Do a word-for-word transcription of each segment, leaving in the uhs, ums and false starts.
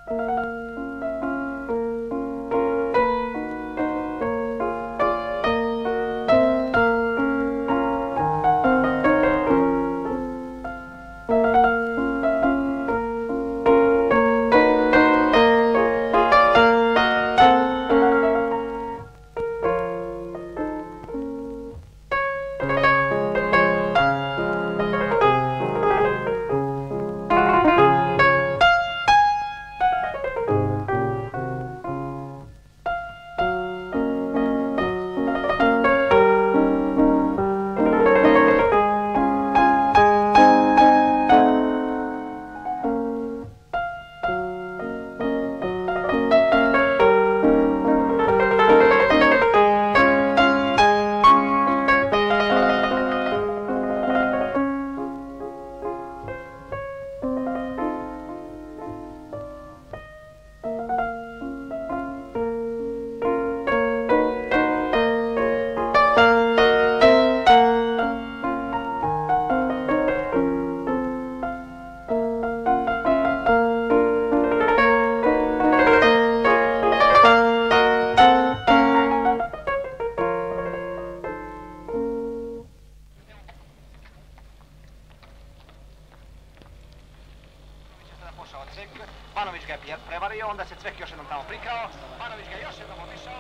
Banović ga je prevario, onda se Cvek još jednom tamo prikao, Banović ga je još jednom obišao.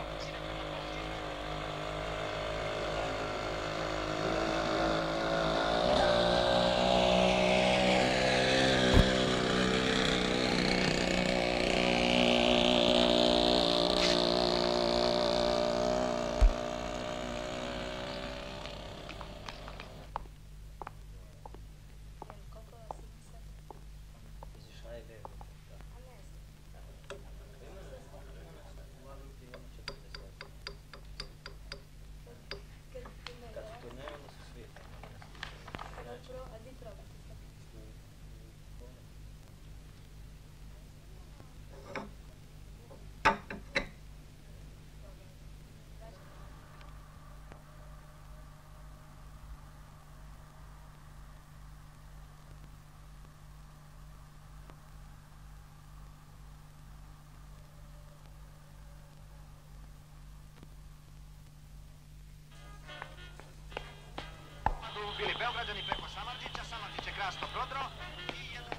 Bili Beograđani preko Samardžića, Samardžić je krasno prodro i jedan...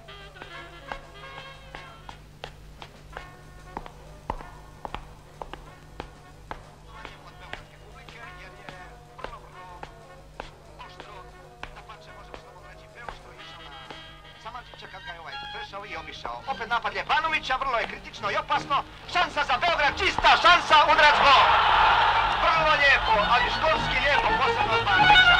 od beogradske publike, jer je vrlo, vrlo oštro, da pače, možemo slobodno reći, preoštro išao na Samardžića kad ga je ovaj prešao i obišao. Opet napad Ljepanovića, vrlo je kritično i opasno, šansa za Beograd, čista šansa, udarac gol! Vrlo lijepo, ali školski lijepo, posebno od Banovića.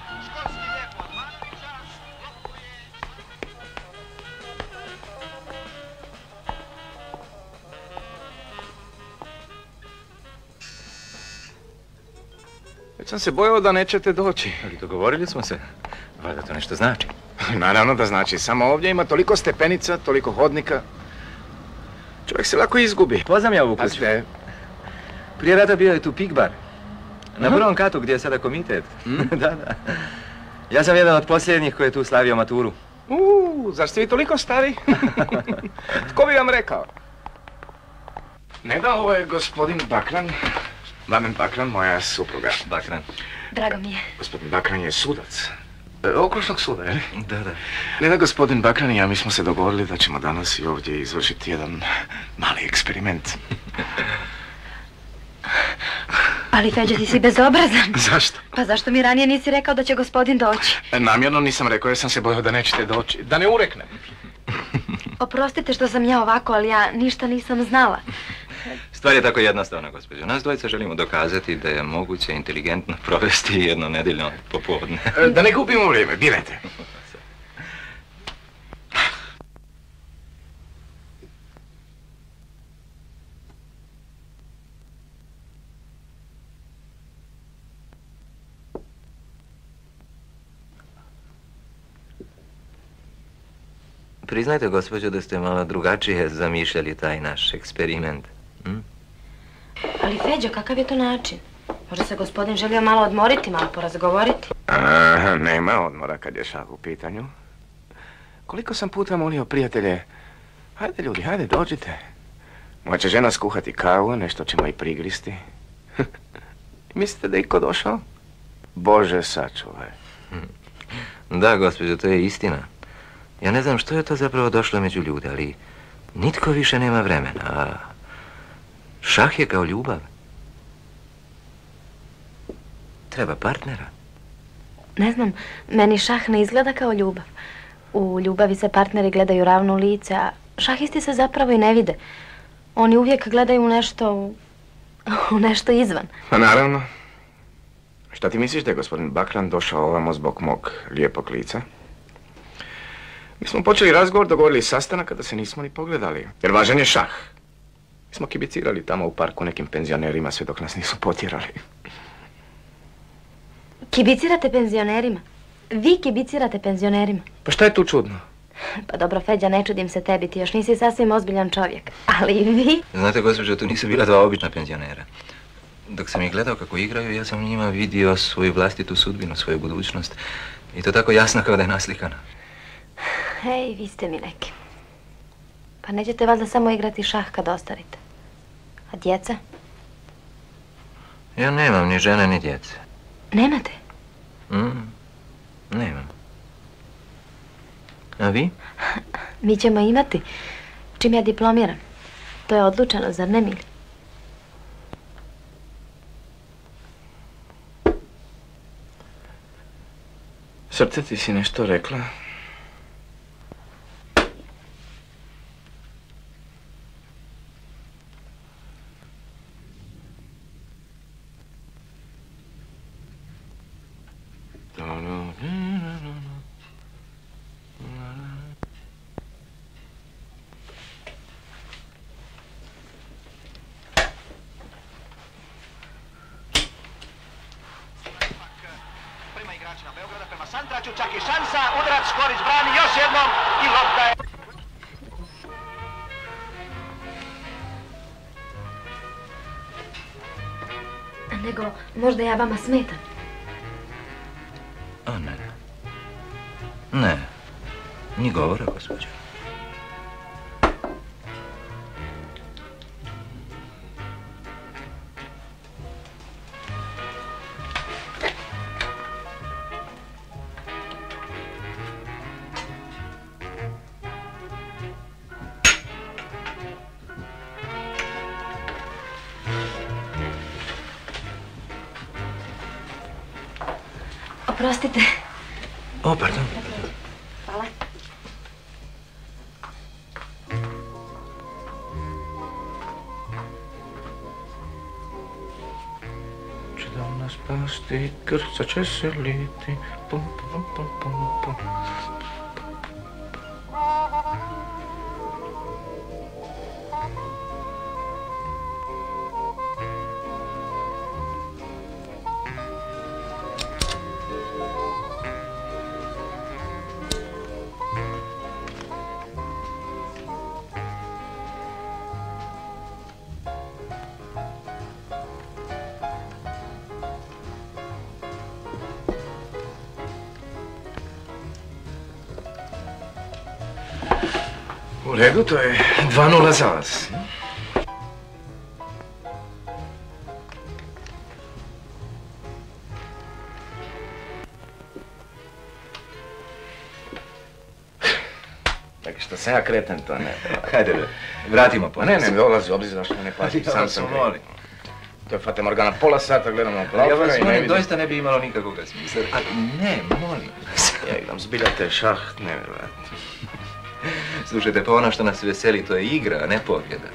Već sam se bojao da nećete doći. Ali dogovorili smo se. Valjda to nešto znači. Naravno da znači. Samo ovdje ima toliko stepenica, toliko hodnika. Čovjek se lako izgubi. Poznam ja ovu kuću. Pazite. Prije rata bio je tu pik bar. Na prvom katu gdje je sada komitet. Da, da. Ja sam jedan od posljednjih koji je tu slavio maturu. Uuu, zar ste vi toliko stari? Tko bi vam rekao? Ne da, ovo je gospodin Bakran. Mladen Bakran, moja supruga. Bakran. Drago mi je. Gospodin Bakran je sudac. E, okružnog suda, je li? Da, da. Ne da, gospodin Bakran i ja, mi smo se dogovorili da ćemo danas i ovdje izvršiti jedan mali eksperiment. Ali Feđa, ti si bezobrazan. Zašto? Pa zašto mi ranije nisi rekao da će gospodin doći? Namjerno nisam rekao jer sam se bojao da nećete doći. Da ne ureknem. Oprostite što sam ja ovako, ali ja ništa nisam znala. Stvar je tako jednostavna, gospođo. Nas dvojica želimo dokazati da je moguće inteligentno provesti jedno nedeljno popodne. Da ne gubimo vrijeme, birajte. Priznajte, gospođo, da ste malo drugačije zamišljali taj naš eksperiment. Hm? Ali Feđo, kakav je to način? Možda se gospodin želio malo odmoriti, malo porazgovoriti? A, nema odmora kad je šah u pitanju. Koliko sam puta molio prijatelje Hajde, ljudi, hajde, dođite. Moja će žena skuhati kavu, nešto ćemo i prigristi. Mislite da je iko došao? Bože, sačuvaj. Da, gospođo, to je istina. Ja ne znam što je to zapravo došlo među ljude, ali nitko više nema vremena, a šah je kao ljubav. Treba partnera. Ne znam, meni šah ne izgleda kao ljubav. U ljubavi se partneri gledaju ravno u lice, a šahisti se zapravo i ne vide. Oni uvijek gledaju u nešto, u, u nešto izvan. Pa naravno. Šta ti misliš da je gospodin Bakran došao ovamo zbog mog lijepog lica? Mi smo počeli razgovor, dogovorili sastanak kada se nismo ni pogledali. Jer važan je šah. Mi smo kibicirali tamo u parku nekim penzionerima sve dok nas nisu potjerali. Kibicirate penzionerima? Vi kibicirate penzionerima? Pa šta je tu čudno? Pa dobro, Feđa, ne čudim se tebi, ti još nisi sasvim ozbiljan čovjek. Ali i vi... Znate, gospođo, tu nisu bila dva obična penzionera. Dok sam ih gledao kako igraju, ja sam u njima vidio svoju vlastitu sudbinu, svoju budućnost. I to tako jasno kao da je naslikana. Hej, vi ste mi neki. Pa nećete valjda samo igrati šah kad ostarite. A djeca? Ja nemam ni žene, ni djece. Nemate? Mm, nemam. A vi? Mi ćemo imati, čim ja diplomiram. To je odlučeno, zar ne, Mili? Srce, ti si nešto rekla? Prima igrač na Beograda prema Santraću, čak i šansa, udarac, Škorić brani još jednom i lopta je... Nego, možda ja vama smetam. A ne. Ne. Ni govora, gospođo. Oprostite. O, pardon. Hvala. Će da nas pasti, grca će se liti, pum, pum, pum, pum, pum. U redu, to je dva nula za vas. Dakle, što sam ja kreten, to ne. Hajde, vratimo Pa ne, ne, dolazi obzir zašto me ne plaći, sam sam molim. To je Fata Morgana, pola sata gledamo Ja vas Plaufera i ne molim, vidim. doista ne bi imalo nikakvog smisla. A ne, molim. Ja idem, zbiljate šah, nevjerojatno. Slušajte, pa ono što nas veseli, to je igra, a ne pobjeda.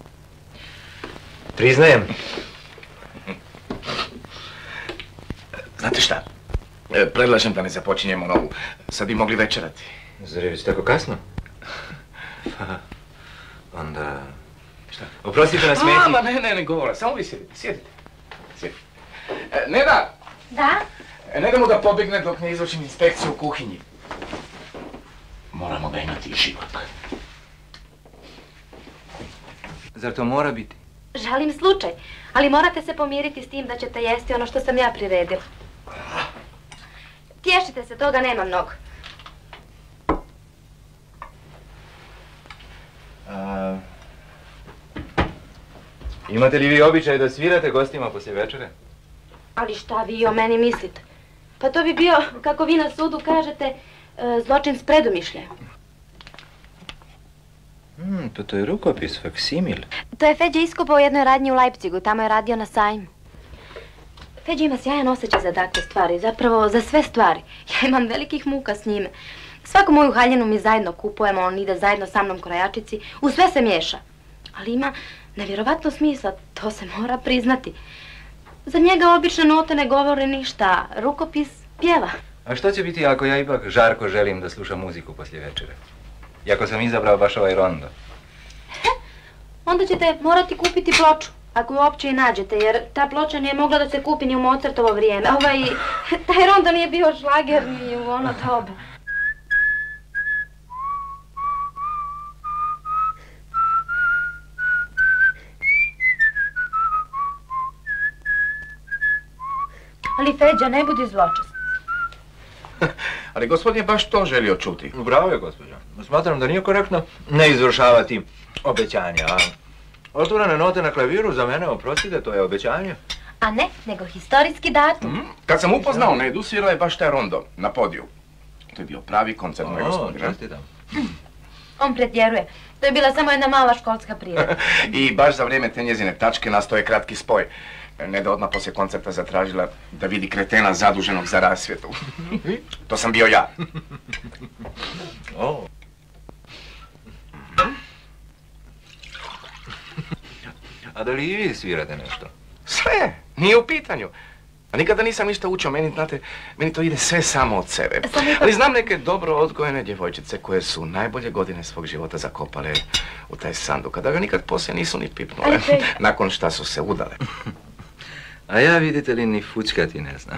Priznajem. Znate šta? E, predlažem da ne započinjemo novu. Sad bi mogli večerati. Zar je već tako kasno? Onda... Šta? Oprostite na smeti. A, ma ne, ne, ne govora. Samo vi sjedite, sjedite. Sjedite. E, Neda! Da? E, ne da mu da pobjegne dok ne izvršim inspekciju u kuhinji. Moramo ga imati živog. Zar to mora biti? Žalim slučaj, ali morate se pomiriti s tim da ćete jesti ono što sam ja priredila. Tješite se, toga nema mnogo. A... Imate li vi običaj da svirate gostima poslije večere? Ali šta vi o meni mislite? Pa to bi bio, kako vi na sudu kažete, e, zločin s predumišljajem. Hmm, pa to je rukopis, faksimil. To je Feđa iskopao u jednoj radnji u Leipzigu, tamo je radio na sajmu. Feđa ima sjajan osjećaj za takve stvari, zapravo za sve stvari. Ja imam velikih muka s njime. Svaku moju haljinu mi zajedno kupujemo, on ide zajedno sa mnom krojačici, u sve se miješa. Ali ima nevjerovatno smisla, to se mora priznati. Za njega obične note ne govore ništa, rukopis pjeva. A što će biti ako ja ipak žarko želim da slušam muziku poslije večere? I ako sam izabrao baš ovaj rondo? Onda ćete morati kupiti ploču, ako ju uopće i nađete, jer ta ploča nije mogla da se kupi ni u Mozartovo vrijeme. Ovaj, taj rondo nije bio šlager ni u ono doba. Ali Feđa, ne budi zločest. Ali gospodin je baš to želio čuti. Bravo je, gospođo. Smatram da nije korektno ne izvršavati obećanja. A otvorene note na klaviru za mene, oprostite, to je obećanje. A ne, nego historijski datum. Mm, kad sam upoznao Nedu, svirala je baš taj rondo na podiju. To je bio pravi koncert moj gospodin. O, čestitam. On pretjeruje. To je bila samo jedna mala školska priredba. I baš za vrijeme te njezine tačke nastao je kratki spoj. Neda odmah poslije koncerta zatražila da vidi kretena zaduženog za rasvjetu. To sam bio ja. O. A da li i vi svirate nešto? Sve, nije u pitanju. A nikada nisam ništa učio, meni, znate, meni to ide sve samo od sebe. Ali znam neke dobro odgojene djevojčice koje su najbolje godine svog života zakopale u taj sanduk, a da ga nikad poslije nisu ni pipnule, nakon šta su se udale. A ja, vidite li, ni fućkati ne znam.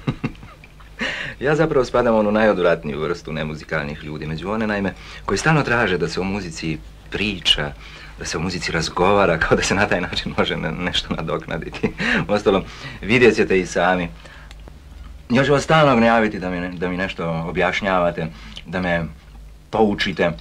Ja zapravo spadam u onu najoduratniju vrstu nemuzikalnih ljudi, među one, naime, koji stalno traže da se o muzici priča, da se o muzici razgovara, kao da se na taj način može ne, nešto nadoknaditi. Uostalom, vidjet ćete i sami. Ja ću vas stalno gnjaviti da mi, ne, da mi nešto objašnjavate, da me poučite.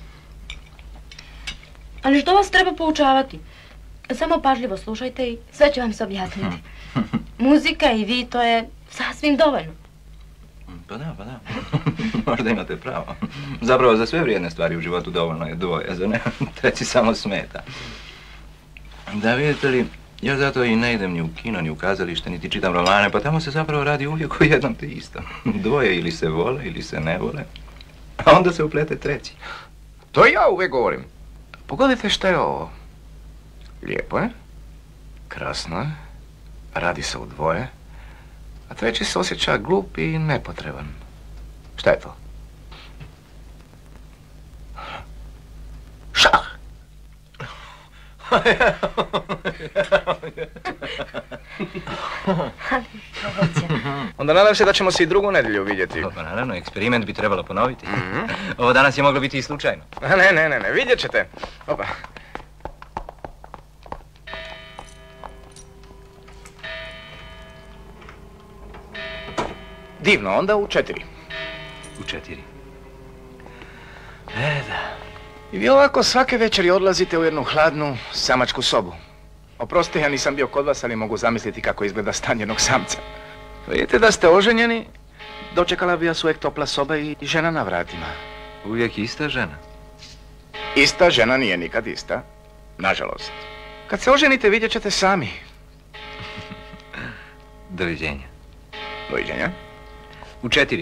Ali što vas treba poučavati? Samo pažljivo slušajte i sve će vam se objasniti. Muzika i vi, to je sasvim dovoljno. Pa da, pa da. Možda imate pravo. Zapravo za sve vrijedne stvari u životu dovoljno je dvoje, za ne, treći samo smeta. Da, vidite li, ja zato i ne idem ni u kino, ni u kazalište, niti čitam romane, pa tamo se zapravo radi uvijek o jednom te istom. Dvoje ili se vole, ili se ne vole, a onda se uplete treći. To ja uvijek govorim. Pogodite šta je ovo. Lijepo je, krasno je, radi se u dvoje, a treći se osjeća glup i nepotreban. Šta je to? Šah! Onda nadam se da ćemo se i drugu nedjelju vidjeti. Pa naravno, eksperiment bi trebalo ponoviti. Ovo danas je moglo biti i slučajno. A ne, ne, ne, ne, vidjet ćete. Opa. Divno, onda u četiri. U četiri. E, da. I vi ovako svake večeri odlazite u jednu hladnu samačku sobu. Oprostite, ja nisam bio kod vas, ali mogu zamisliti kako izgleda stan jednog samca. Vidite da ste oženjeni, dočekala bi vas uvijek topla soba i žena na vratima. Uvijek ista žena? Ista žena nije nikad ista, nažalost. Kad se oženite vidjet ćete sami. Doviđenja. Doviđenja. U četiri.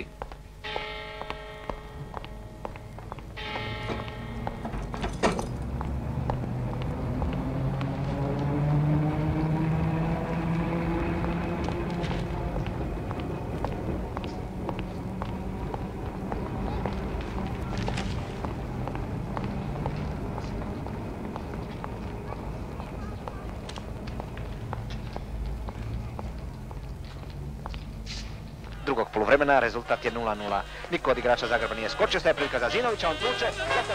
drugog poluvremena, rezultat je nula nula. Niko od igrača Zagreba nije skočio, staje prilika za Zinovića, on tuče.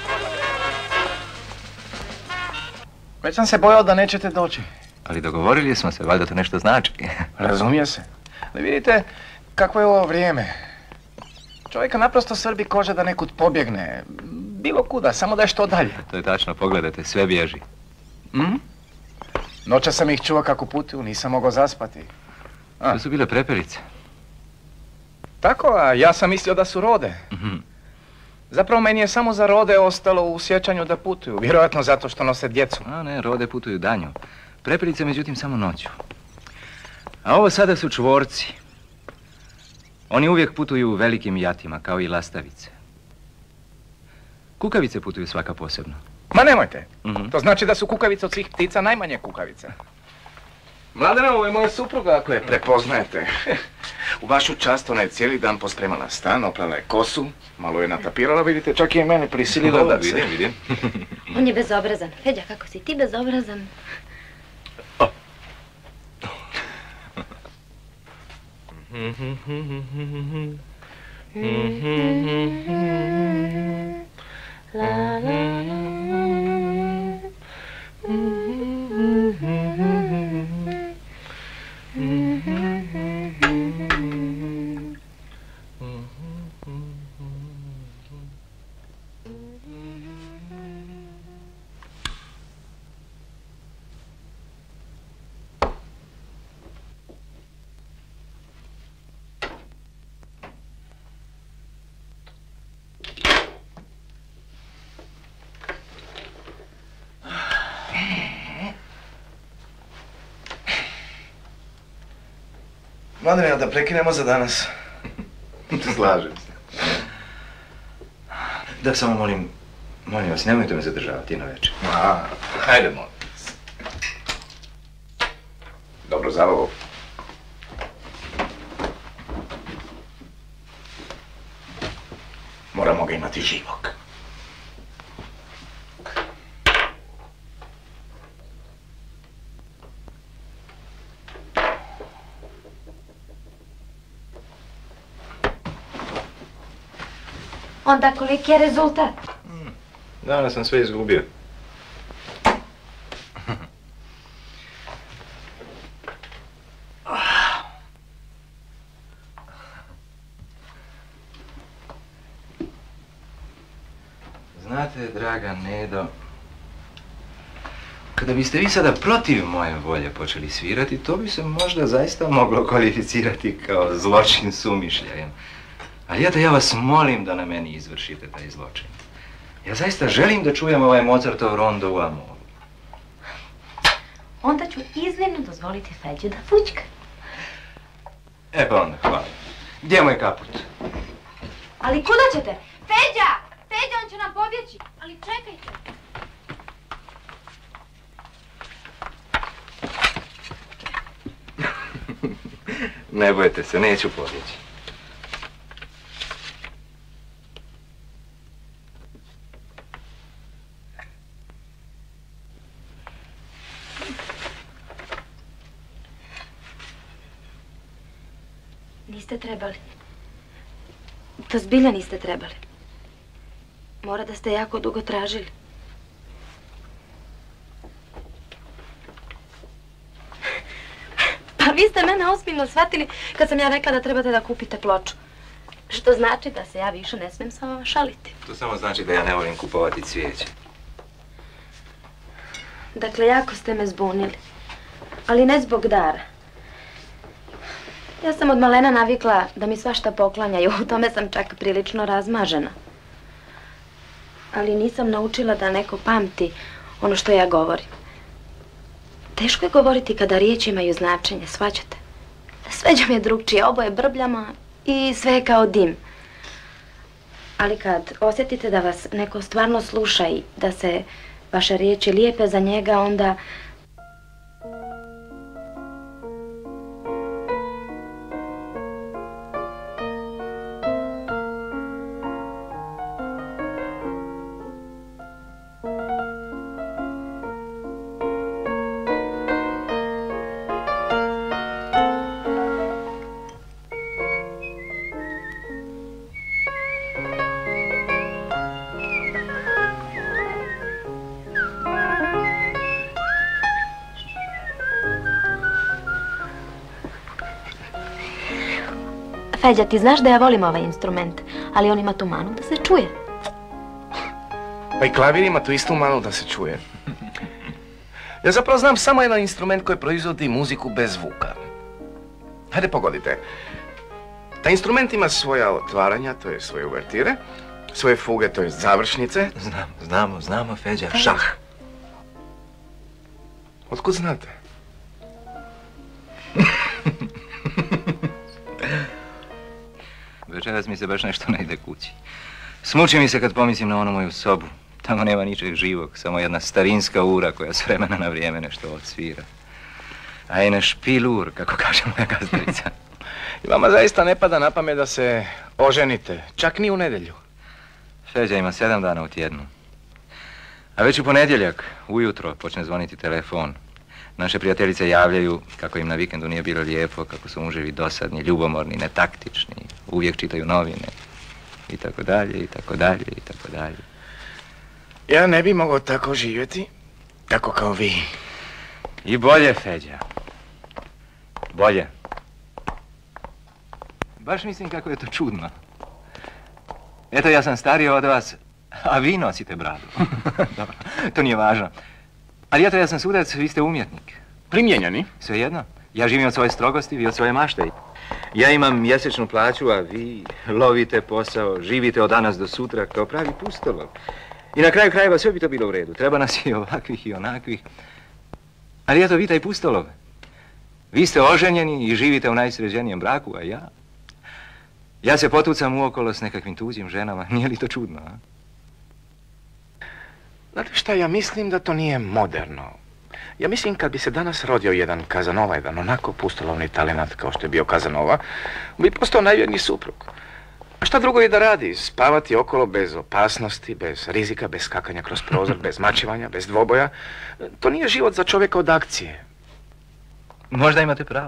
Već sam se bojao da nećete doći. Ali dogovorili smo se, valjda to nešto znači. Razumije se. Ali vidite kako je ovo vrijeme. Čovjeka naprosto svrbi koža da nekud pobjegne. Bilo kuda, samo da je što dalje. To je tačno, pogledajte, sve bježi. Mm? Noća sam ih čuo kako putuju, nisam mogao zaspati. To su bile prepelice. Tako, a ja sam mislio da su rode. Mm-hmm. Zapravo meni je samo za rode ostalo u sjećanju da putuju, vjerojatno zato što nose djecu. A ne, rode putuju danju. Prepelice, međutim, samo noću. A ovo sada su čvorci. Oni uvijek putuju u velikim jatima, kao i lastavice. Kukavice putuju svaka posebno. Ma nemojte. Mm-hmm. To znači da su kukavice od svih ptica najmanje kukavice. Mladena, ovo je moja supruga, ako je prepoznajete. U vašu čast ona je cijeli dan pospremala stan, oprala je kosu, malo je natapirala, vidite, čak je mene prisilila da se... Vidim, vidim. On je bezobrazan. Feđa, kako si ti bezobrazan? Oh. La, la, Mladene, da prekinemo za danas. Slažem se. Da, samo molim, molim vas, nemojte me zadržavati na večer. A, hajde, molim vas. Dobro zabavu. Moramo ga imati živog. Onda koliki je rezultat? Danas sam sve izgubio. Znate, draga Nedo, kada biste vi sada protiv moje volje počeli svirati, to bi se možda zaista moglo kvalificirati kao zločin s umišljajem. Ali eto, ja vas molim da na meni izvršite taj zločin. Ja zaista želim da čujem ovaj Mozartov rondo u Amoru. Onda ću iznimno dozvoliti Feđu da fućka. E pa onda, hvala. Gdje je moj kaput? Ali kuda ćete? Feđa! Feđa, on će nam pobjeći. Ali čekajte. Ne bojte se, neću pobjeći. Niste trebali. To zbilja niste trebali. Mora da ste jako dugo tražili. Pa vi ste mene ozbiljno shvatili kad sam ja rekla da trebate da kupite ploču. Što znači da se ja više ne smijem sa vama šaliti. To samo znači da ja ne volim kupovati cvijeće. Dakle, jako ste me zbunili. Ali ne zbog dara. Ja sam od malena navikla da mi svašta poklanjaju, u tome sam čak prilično razmažena. Ali nisam naučila da neko pamti ono što ja govorim. Teško je govoriti kada riječi imaju značenje, shvaćate? Sveđa je drugčije, oboje brbljama i sve je kao dim. Ali kad osjetite da vas neko stvarno sluša i da se vaše riječi lijepe za njega, onda... Feđa, ti znaš da ja volim ovaj instrument, ali on ima tu manu da se čuje. Pa i klavir ima tu istu manu da se čuje. Ja zapravo znam samo jedan instrument koji proizvodi muziku bez zvuka. Hajde pogodite. Taj instrument ima svoja otvaranja, to je svoje uvertire, svoje fuge, to je završnice. Znamo, znamo, znamo, Feđa, šah. Otkud znate? Večeras mi se baš nešto ne ide kući. Smuči mi se kad pomislim na onu moju sobu. Tamo nema ničeg živog, samo jedna starinska ura koja s vremena na vrijeme nešto odsvira. A i na špilur, kako kaže moja gazdarica. I vama zaista ne pada na pamet da se oženite, čak ni u nedjelju. Feđa ima sedam dana u tjednu. A već u ponedjeljak, ujutro, počne zvoniti telefon. Naše prijateljice javljaju kako im na vikendu nije bilo lijepo, kako su muževi dosadni, ljubomorni, netaktični, uvijek čitaju novine. I tako dalje, i tako dalje, i tako dalje. Ja ne bi mogao tako živjeti, tako kao vi. I bolje, Feđa. Bolje. Baš mislim kako je to čudno. Eto, ja sam stariji od vas, a vi nosite bradu. Dobro, to nije važno. Ali eto, ja sam sudac, vi ste umjetnik. Primijenjeni? Svejedno. Ja živim od svoje strogosti, vi od svoje mašte. Ja imam mjesečnu plaću, a vi lovite posao, živite od danas do sutra kao pravi pustolov. I na kraju krajeva sve bi to bilo u redu. Treba nas i ovakvih i onakvih. Ali eto, vi taj pustolov. Vi ste oženjeni i živite u najsređenijem braku, a ja... Ja se potucam uokolo s nekakvim tuđim ženama. Nije li to čudno, a? Znate šta, ja mislim da to nije moderno. Ja mislim kad bi se danas rodio jedan Kazanova, jedan onako pustolovni talenat kao što je bio Kazanova, bi postao najvjerniji suprug. A šta drugo je da radi? Spavati okolo bez opasnosti, bez rizika, bez skakanja kroz prozor, bez mačevanja, bez dvoboja. To nije život za čovjeka od akcije. Možda imate pravo.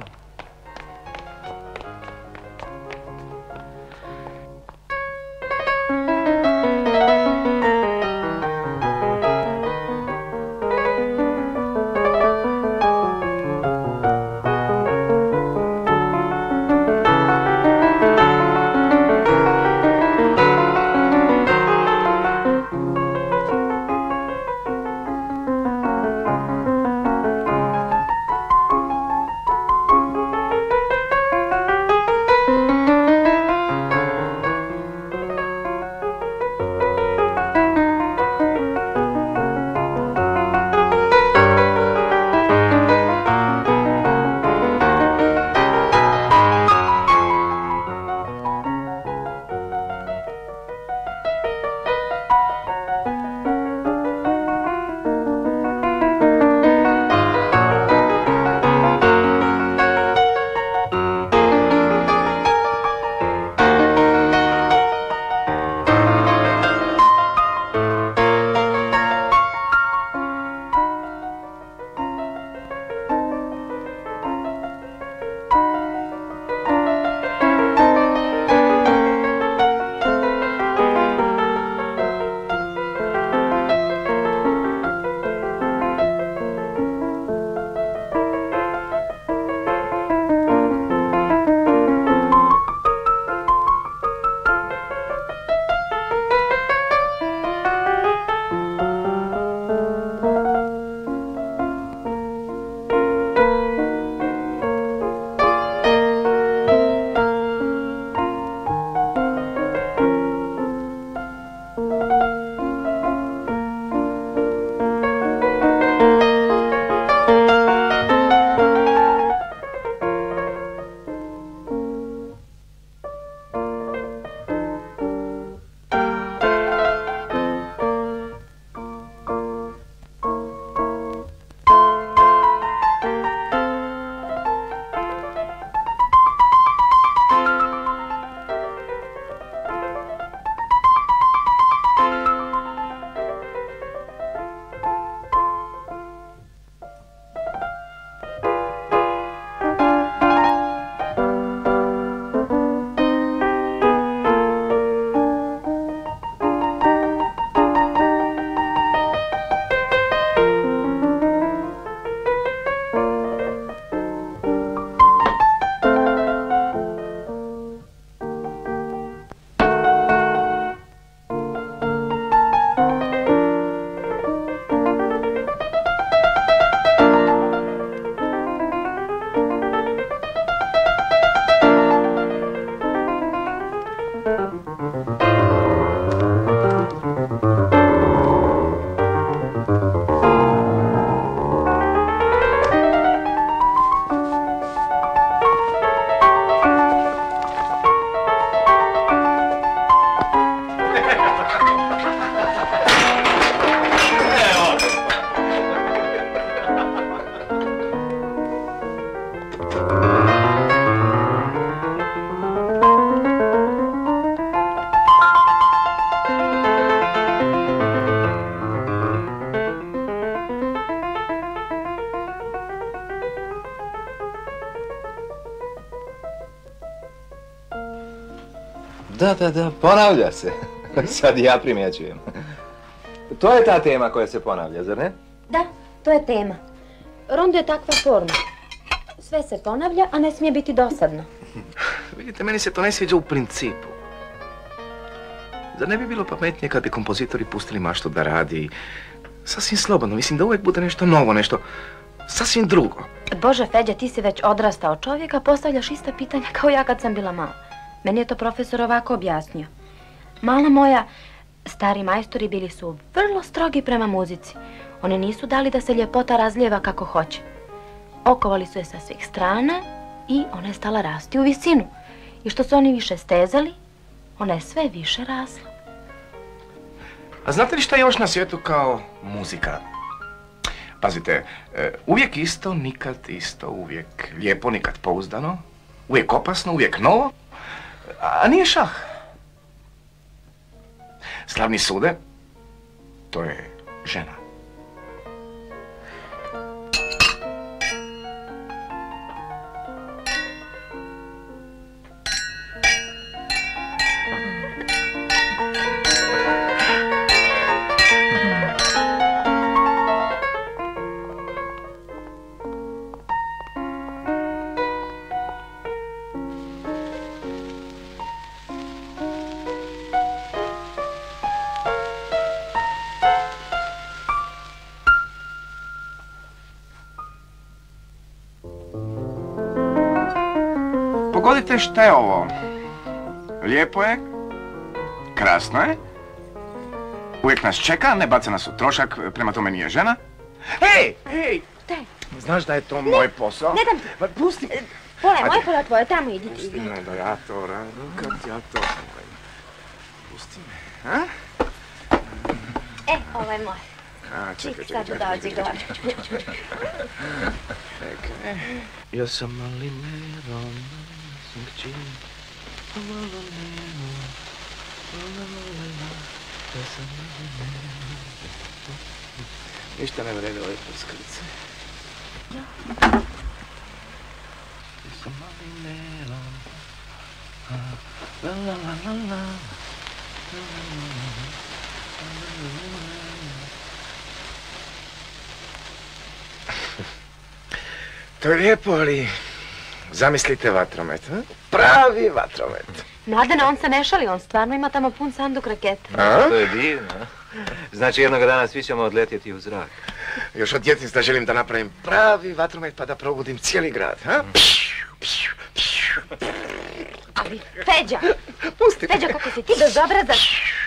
Da, da, da, ponavlja se. Sad ja primjećujem. To je ta tema koja se ponavlja, zar ne? Da, to je tema. Rondo je takva forma. Sve se ponavlja, a ne smije biti dosadno. Vidite, meni se to ne sviđa u principu. Zar ne bi bilo pametnije kad bi kompozitori pustili maštu da radi sasvim slobodno? Mislim da uvijek bude nešto novo, nešto sasvim drugo. Bože, Feđa, ti si već odrastao čovjek, a postavljaš ista pitanja kao ja kad sam bila mala. Meni je to profesor ovako objasnio. Mala moja, stari majstori bili su vrlo strogi prema muzici. Oni nisu dali da se ljepota razlijeva kako hoće. Okovali su je sa svih strana i ona je stala rasti u visinu. I što su oni više stezali, ona je sve više rasla. A znate li šta je još na svijetu kao muzika? Pazite, uvijek isto, nikad isto, uvijek lijepo, nikad pouzdano, uvijek opasno, uvijek novo, a nije šah. Slavni sude, to je žena. Pogodite šta je ovo? Lijepo je, krasno je, uvijek nas čeka, ne baca nas u trošak, prema tome nije žena. Hej, hej! Te. Znaš da je to moj posao? Ne dam ti. Pa pusti me. Pola je moje, pola tvoje, tamo idi ti. Pusti me da ja to radim, kad ja to radim. Pusti me, a? E, ovo je moj. A, čekaj, čekaj, Sad čekaj, dođi čekaj, gore. čekaj. Ja sam mali meron, sam kći. Ništa ne vrede ove prskalice. Ja sam mali meron, la la la la la. To je lijepo, ali zamislite vatromet, a? Pravi vatromet. Mladene, on se ne šali, on stvarno ima tamo pun sanduk raketa. A? To je divno. Znači jednoga dana svi ćemo odletjeti u zrak. Još od djetinjstva želim da napravim pravi vatromet pa da probudim cijeli grad, a? Ali, Feđa! Pusti me. Feđa, kako si ti bezobrazan!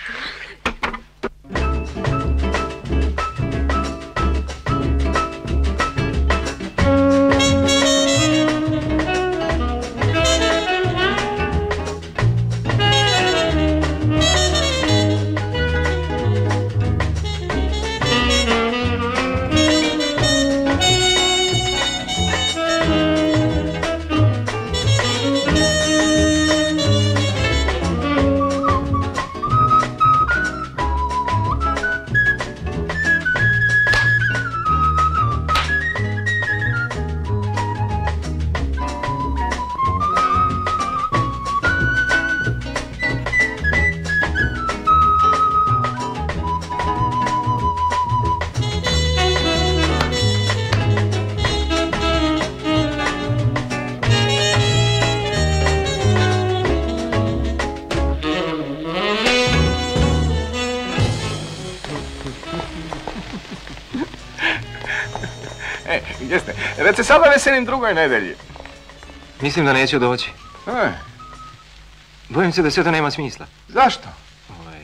E, gdje ste? Već se sada veselim drugoj nedelji. Mislim da neću doći. E, Bojim se da sve to nema smisla. Zašto? Ovaj...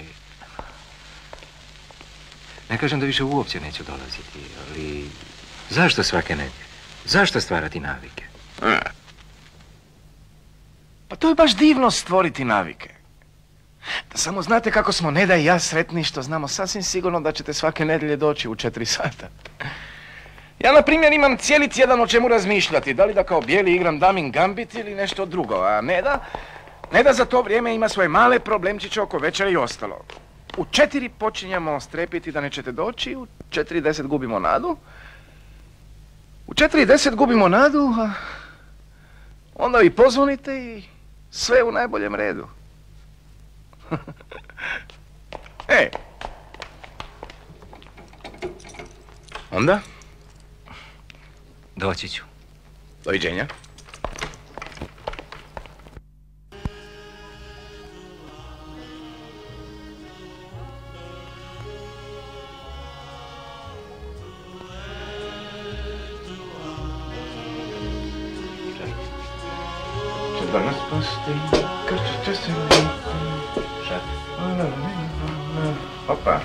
Ne kažem da više uopće neću dolaziti, ali... Zašto svake nedjelje? Zašto stvarati navike? Pa to je baš divno stvoriti navike. Da samo znate kako smo Neda i ja sretni što znamo sasvim sigurno da ćete svake nedjelje doći u četiri sata. Ja, na primjer, imam cijeli tjedan o čemu razmišljati. Da li da kao bijeli igram Damin Gambit ili nešto drugo. A Neda, Neda za to vrijeme ima svoje male problemčiće oko večera i ostalo. U četiri počinjemo strepiti da nećete doći, u četiri deset gubimo nadu. U četiri deset gubimo nadu, a onda vi pozvonite i sve u najboljem redu. Ej! Onda? Doći ću. Doviđenja. Će danas pasti, kad će se vidjeti. Opa.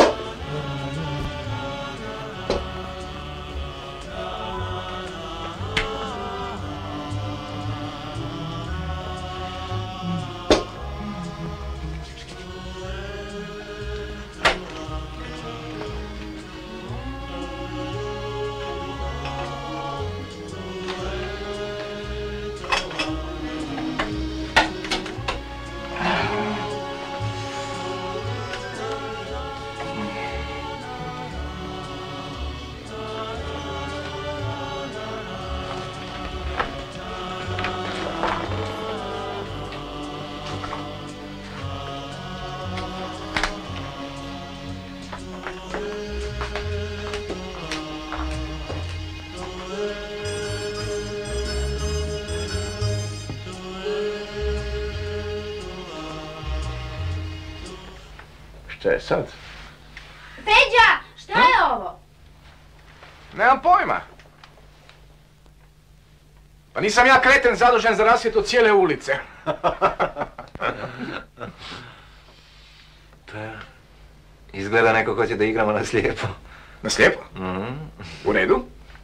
Šta je sad? Feđa, šta je ovo? Nemam pojma. Pa nisam ja kreten zadužen za rasvjetu cijele ulice. Pa, izgleda neko hoće da igramo na slijepo. Na slijepo? Mhm. U redu.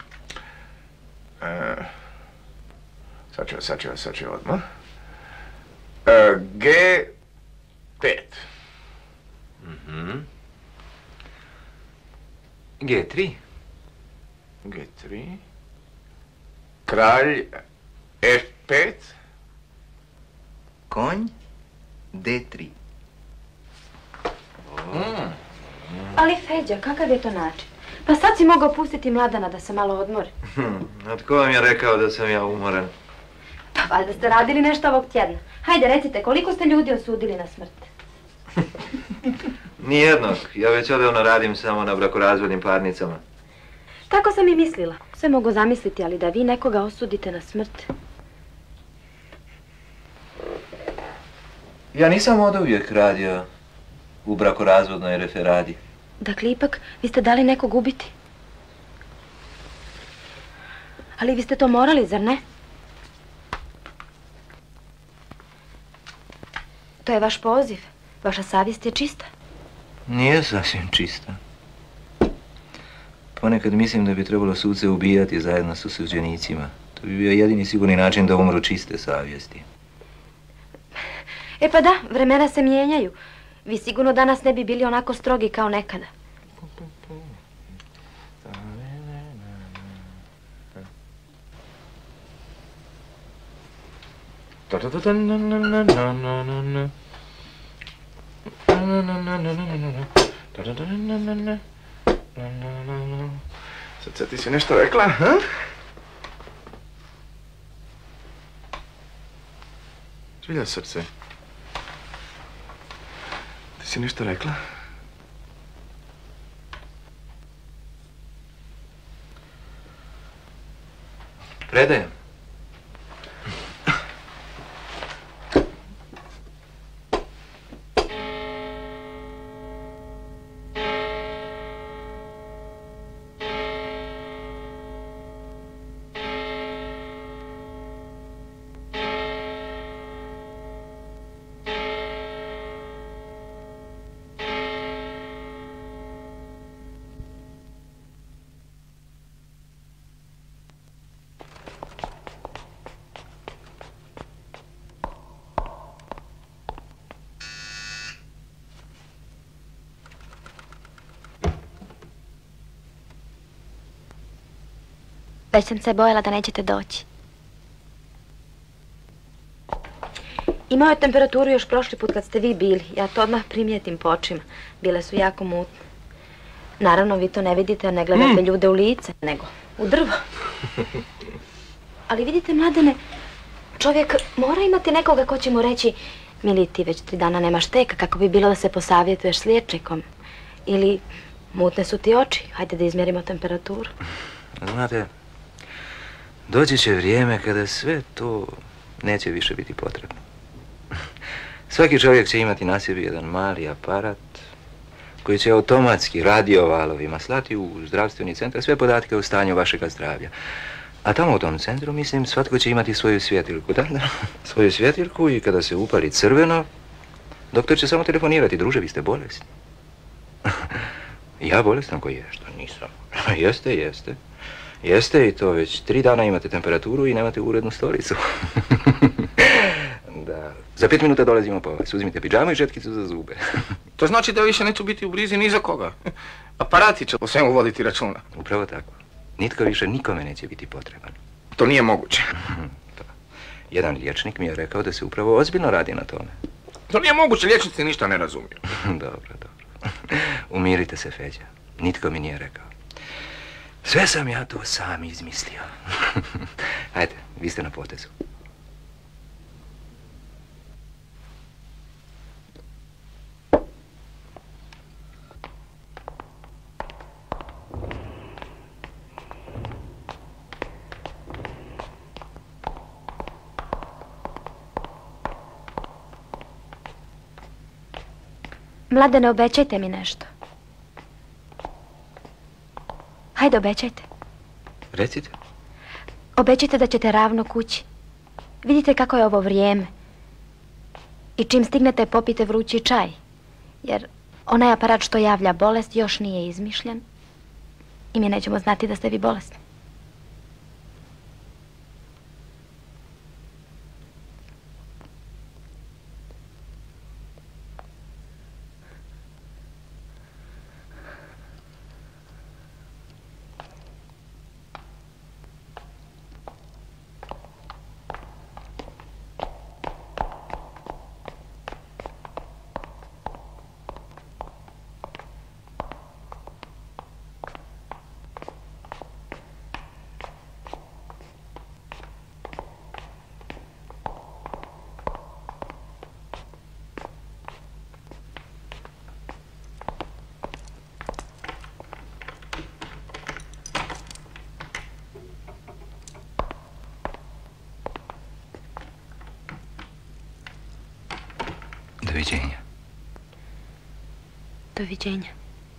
E, sad ću, sad ću, sad ću odmah. E, G pet. Mhm. G tri. G tri. Kralj F pet. Konj D tri. Mm. Ali Feđa, kakav je to način? Pa sad si mogao pustiti Mladana da se malo odmori. A tko vam je rekao da sam ja umoran? Pa valjda ste radili nešto ovog tjedna. Hajde, recite, koliko ste ljudi osudili na smrt? Nijednog. Ja već odavno radim samo na brakorazvodnim parnicama. Tako sam i mislila. Sve mogu zamisliti, ali da vi nekoga osudite na smrt. Ja nisam od uvijek radio u brakorazvodnoj referadi. Dakle, ipak, vi ste dali nekog ubiti. Ali vi ste to morali, zar ne? To je vaš poziv. Vaša savjest je čista. Nije sasvim čista. Ponekad mislim da bi trebalo suce ubijati zajedno sa osuđenicima. To bi bio jedini sigurni način da umru čiste savjesti. E pa da, vremena se mijenjaju. Vi sigurno danas ne bi bili onako strogi kao nekada. Sad sad ti si nešto rekla, ha? Žilja srce. Ti si nešto rekla? Predajem. Već sam se bojala da nećete doći. Imao je temperaturu još prošli put kad ste vi bili. Ja to odmah primijetim po očima. Bile su jako mutne. Naravno, vi to ne vidite, ne gledate mm. ljude u lice, nego u drvo. Ali vidite, Mladene, čovjek mora imati nekoga ko će mu reći: Mili, ti već tri dana nemaš teka, kako bi bilo da se posavjetuješ s liječnikom. Ili, mutne su ti oči, hajde da izmjerimo temperaturu. Znate, doći će vrijeme kada sve to neće više biti potrebno. Svaki čovjek će imati na sebi jedan mali aparat koji će automatski radiovalovima slati u zdravstveni centar sve podatke o stanju vašega zdravlja. A tamo u tom centru, mislim, svatko će imati svoju svjetiljku, da, da, svoju svjetiljku i kada se upali crveno, doktor će samo telefonirati: druže, vi ste bolesni. Ja bolestan koji je? Što nisam? Jeste, jeste. Jeste i to već tri dana imate temperaturu i nemate urednu stolicu. Da. Za pet minuta dolazimo po vas. Uzmite pidžamu i žetkicu za zube. To znači da više neću biti u brizi ni za koga. Aparati će o svemu voditi računa. Upravo tako. Nitko više nikome neće biti potreban. To nije moguće. Pa, jedan liječnik mi je rekao da se upravo ozbiljno radi na tome. To nije moguće, liječnici ništa ne razumiju. Dobro, dobro. Umirite se, Feđa. Nitko mi nije rekao. Sve sam ja to sam izmislio. Hajde, vi ste na potezu. Mladene, obećajte mi nešto. Hajde, obećajte. Recite. Obećajte da ćete ravno kući. Vidite kako je ovo vrijeme. I čim stignete, popite vrući čaj. Jer onaj aparat što javlja bolest još nije izmišljen. I mi nećemo znati da ste vi bolesni. Doviđenja. Doviđenja.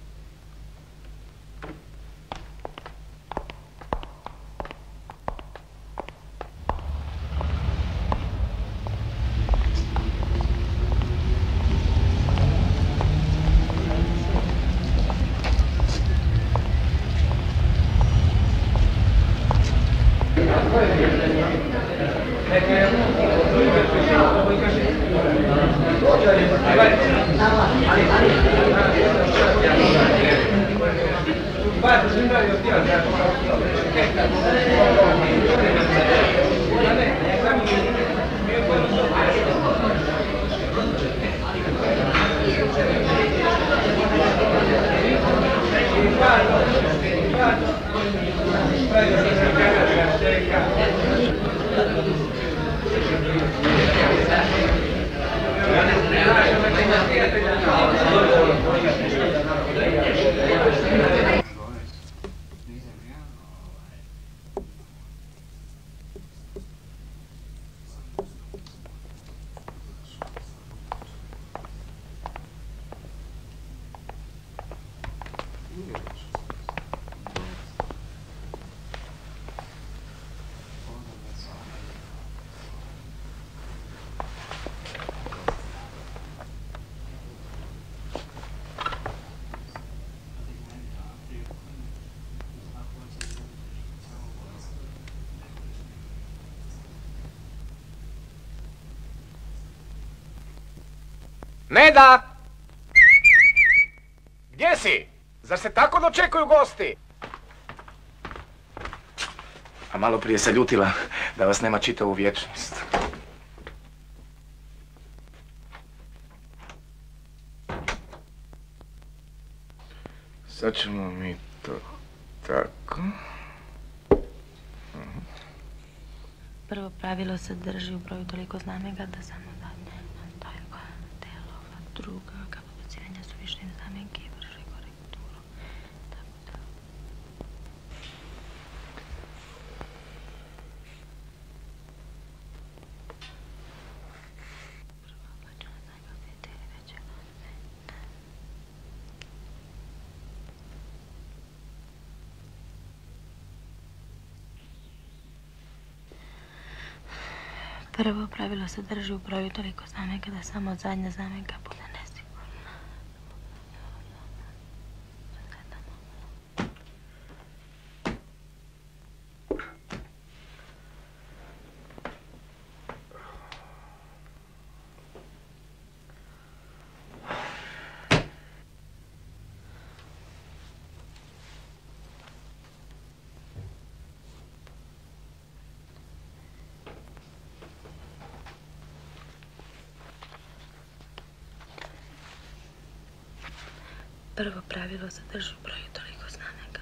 Neda! Gdje si? Zar se tako dočekuju gosti? A malo prije se ljutila da vas nema čitavu vječnost. Sad ćemo mi to tako. Prvo pravilo se drži u broju toliko znamenka da samo zadnje tajko delova druga ka pobacivanja su više znamenke i vrši korekturu. Tako da... Prvo počela znamenka vidjeti ili već je Prvo pravilo se drži u broju toliko znamenka da samo zadnja znamenka bude nesigurna. Prvo pravilo se drži u broju toliko znamenka.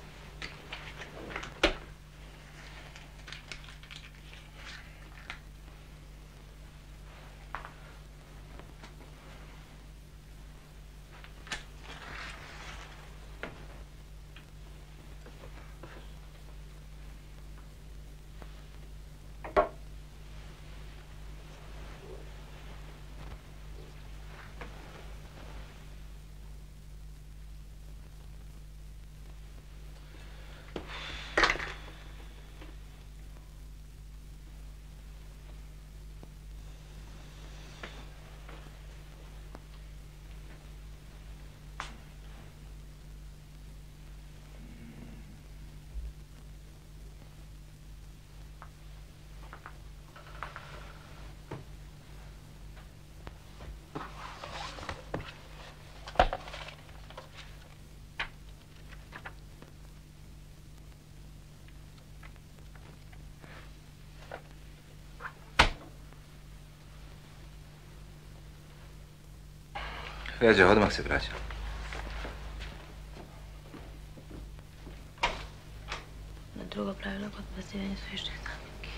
Feđa, odmah se vraća. Na drugo pravilo kod pasivanja su više znamenke.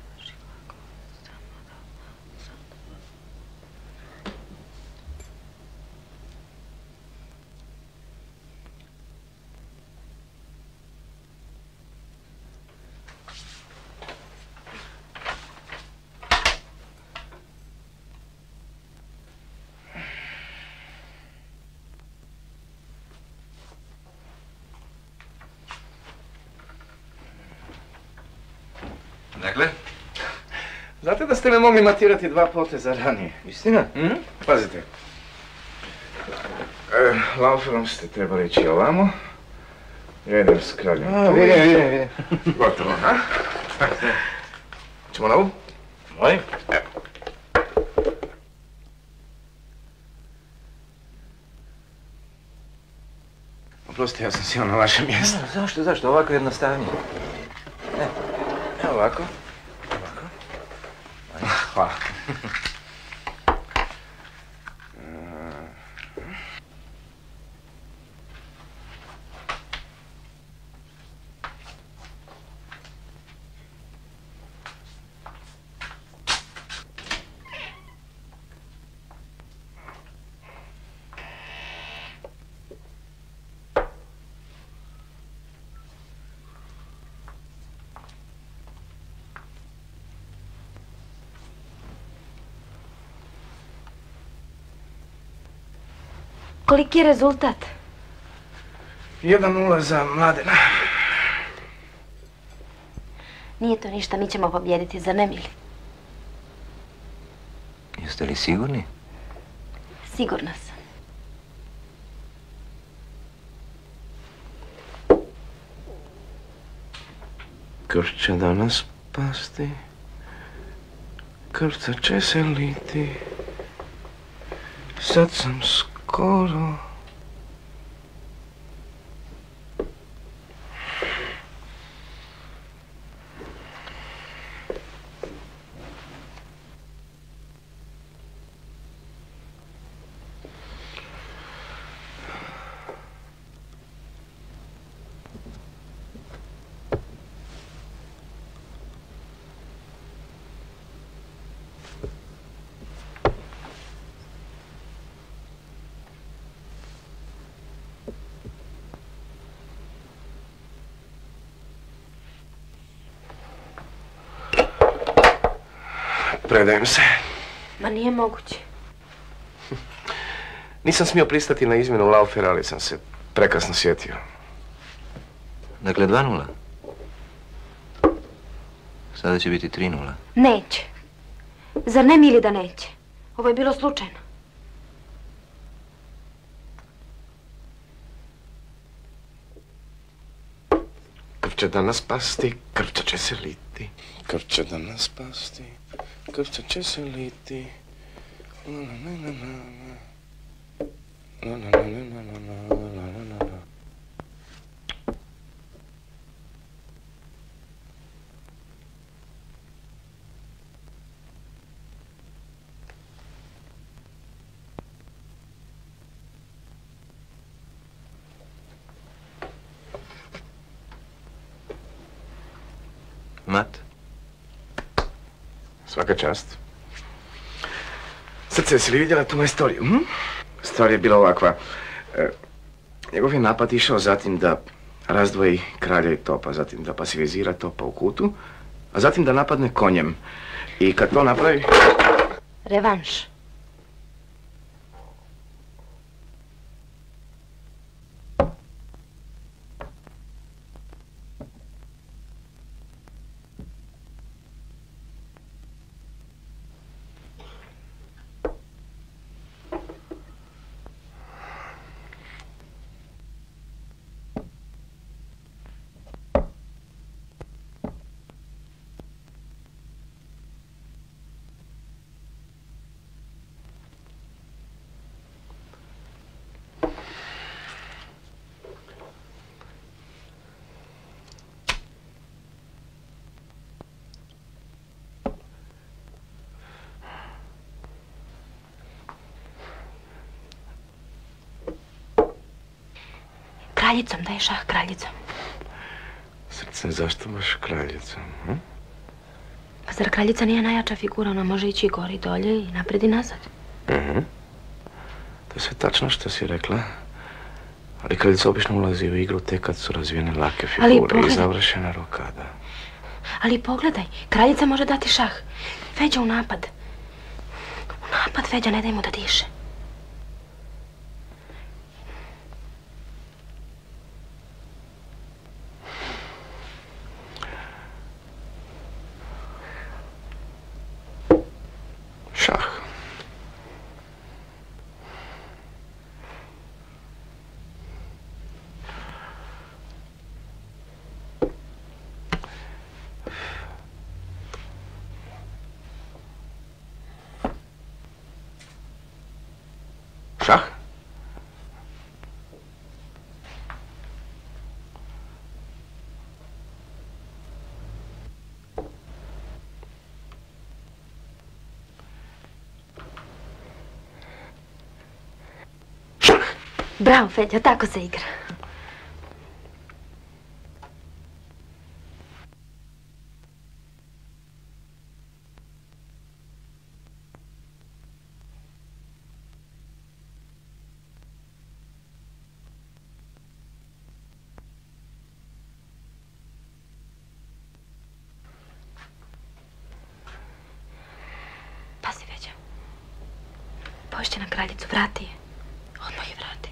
Dakle? Znate da ste me mogli matirati dva poteza ranije? Istina? Mhm. Pazite. E, lauferom ste trebali ići ovamo. Ja idem s kraljem. A, vidim, vidim, vidim. Gotovo, a? Ćemo na ovu? Molim? Evo. Oprostite, ja sam sjeo na vaše mjesto. A, zašto, zašto? Ovako je jednostavnije. Ne, evo ovako. Ovako. Hvala. Koliki je rezultat? jedan nula za Mladena. Nije to ništa, mi ćemo pobjediti, zar ne, Mili? Jeste li sigurni? Sigurna sam. Krš će danas pasti, krca će se liti, sad sam skoro. predajem se. Ma nije moguće. Nisam smio pristati na izmjenu Laufera, ali sam se prekasno sjetio. Dakle, dva nula. Sada će biti tri nula. Neće. Zar ne, Mili, da neće? Ovo je bilo slučajno. Krv će danas pasti, krvča će se liti. Krv će danas pasti, krvča će se liti. Na na na na na. Na na na na na na na na na. Mat? Svaka čast. Srce, jesi li vidjela tu moju storiju? Hm? Stvar je bila ovakva. E, njegov je napad išao zatim da razdvoji kralja i topa, zatim da pasivizira topa u kutu, a zatim da napadne konjem. I kad to napravi... Revanš. Kraljicom, daj šah kraljicom. Srce, zašto baš kraljicom? Hm? Pa zar kraljica nije najjača figura? Ona može ići gore i dolje i napred i nazad. Mhm. To je sve tačno što si rekla. Ali kraljica obično ulazi u igru tek kad su razvijene lake figure i završena rokada. Ali pogledaj, kraljica može dati šah. Feđa u napad. U napad, Feđa, ne daj mu da diše. Šah. Šah? Bravo, Feđa, tako se igra. Pazi, Feđa. Pošće na kraljicu, vrati je. Odmah je vrati.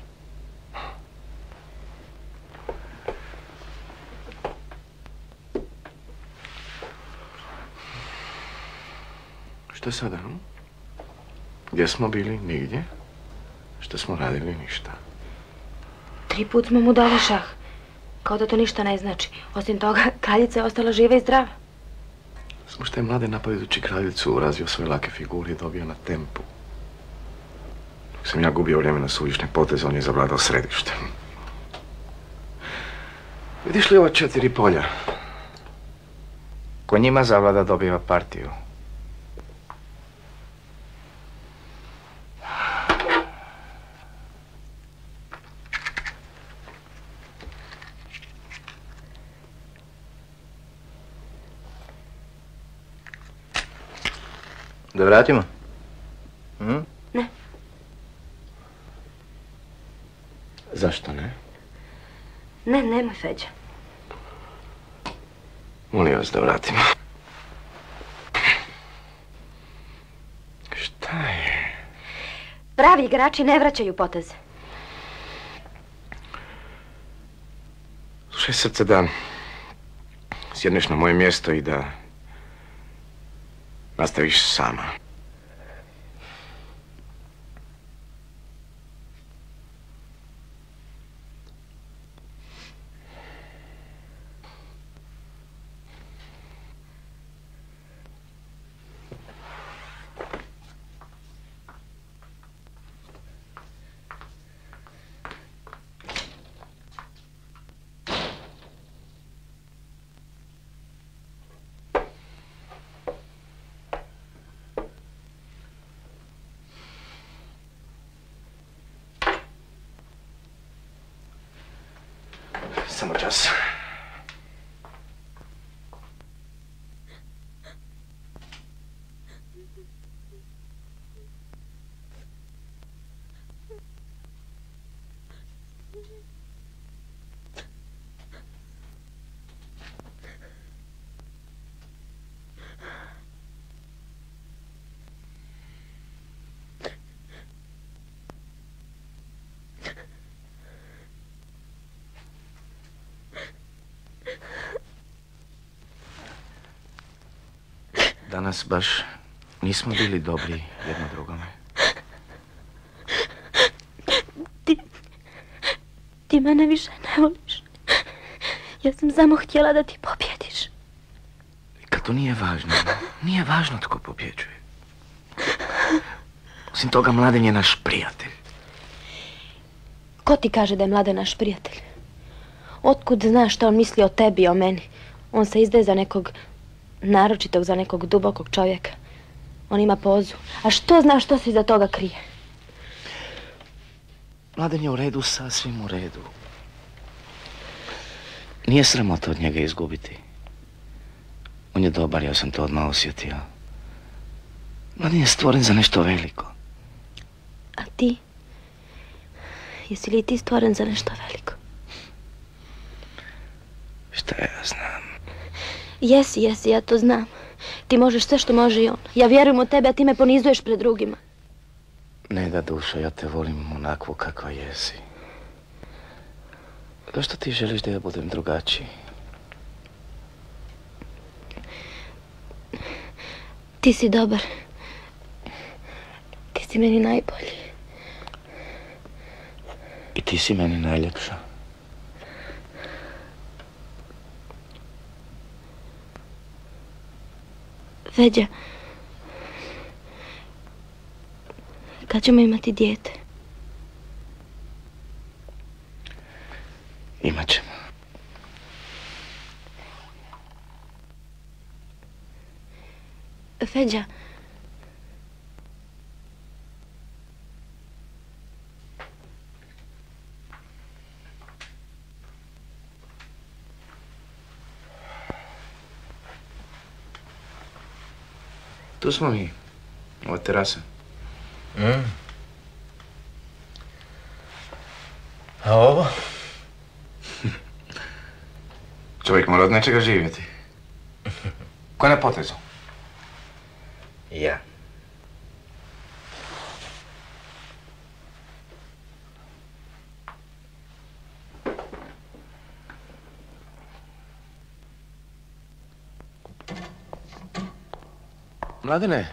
Što sada, hm? Gdje smo bili? Nigdje. Što smo radili? Ništa. Tri put smo mu dali šah. Kao da to ništa ne znači. Osim toga, kraljica je ostala živa i zdrava. Samo što je mlade napadujući kraljicu razvio svoje lake figure i dobio na tempu. Dok sam ja gubio vrijeme na suvišne poteze, on je zavladao središtem. Vidiš li ova četiri polja? Ko njima zavlada dobiva partiju. Da vratimo? Hm? Ne. Zašto ne? Ne, nemoj, Feđa. Molim vas da vratimo. Pravi igrači ne vraćaju poteze. Slušaj, srce, da sjedneš na moje mjesto i da nastaviš sama. Samo čas. Danas baš nismo bili dobri jedno drugome. Ti... Ti mene više ne voliš. Ja sam samo htjela da ti pobjediš. Kad to nije važno, nije važno tko pobjeđuje. Osim toga, Mladen je naš prijatelj. Ko ti kaže da je Mladen naš prijatelj? Otkud znaš šta on misli o tebi i o meni? On se izdaje za nekog naročitog, za nekog dubokog čovjeka. On ima pozu. A što znaš što se iza toga krije? Mladen je u redu, sasvim u redu. Nije sramota od njega izgubiti. On je dobar, ja sam to odmah osjetio. Mladen je stvoren za nešto veliko. A ti? Jesi li ti stvoren za nešto veliko? Šta ja znam? Jesi, jesi, ja to znam. Ti možeš sve što može i on. Ja vjerujem u tebe, a ti me ponizuješ pred drugima. Ne da, dušo, ja te volim onakvu kakva jesi. Zašto ti želiš da ja budem drugačiji? Ti si dobar. Ti si meni najbolji. I ti si meni najljepša. Feđa, kad ćemo imati dijete? Imat ćemo. Feđa, tu smo mi. Ovo je terasa. Mm. A ovo? Čovjek mora od nečega živjeti. Ko je na potezu? Ja. Mladene,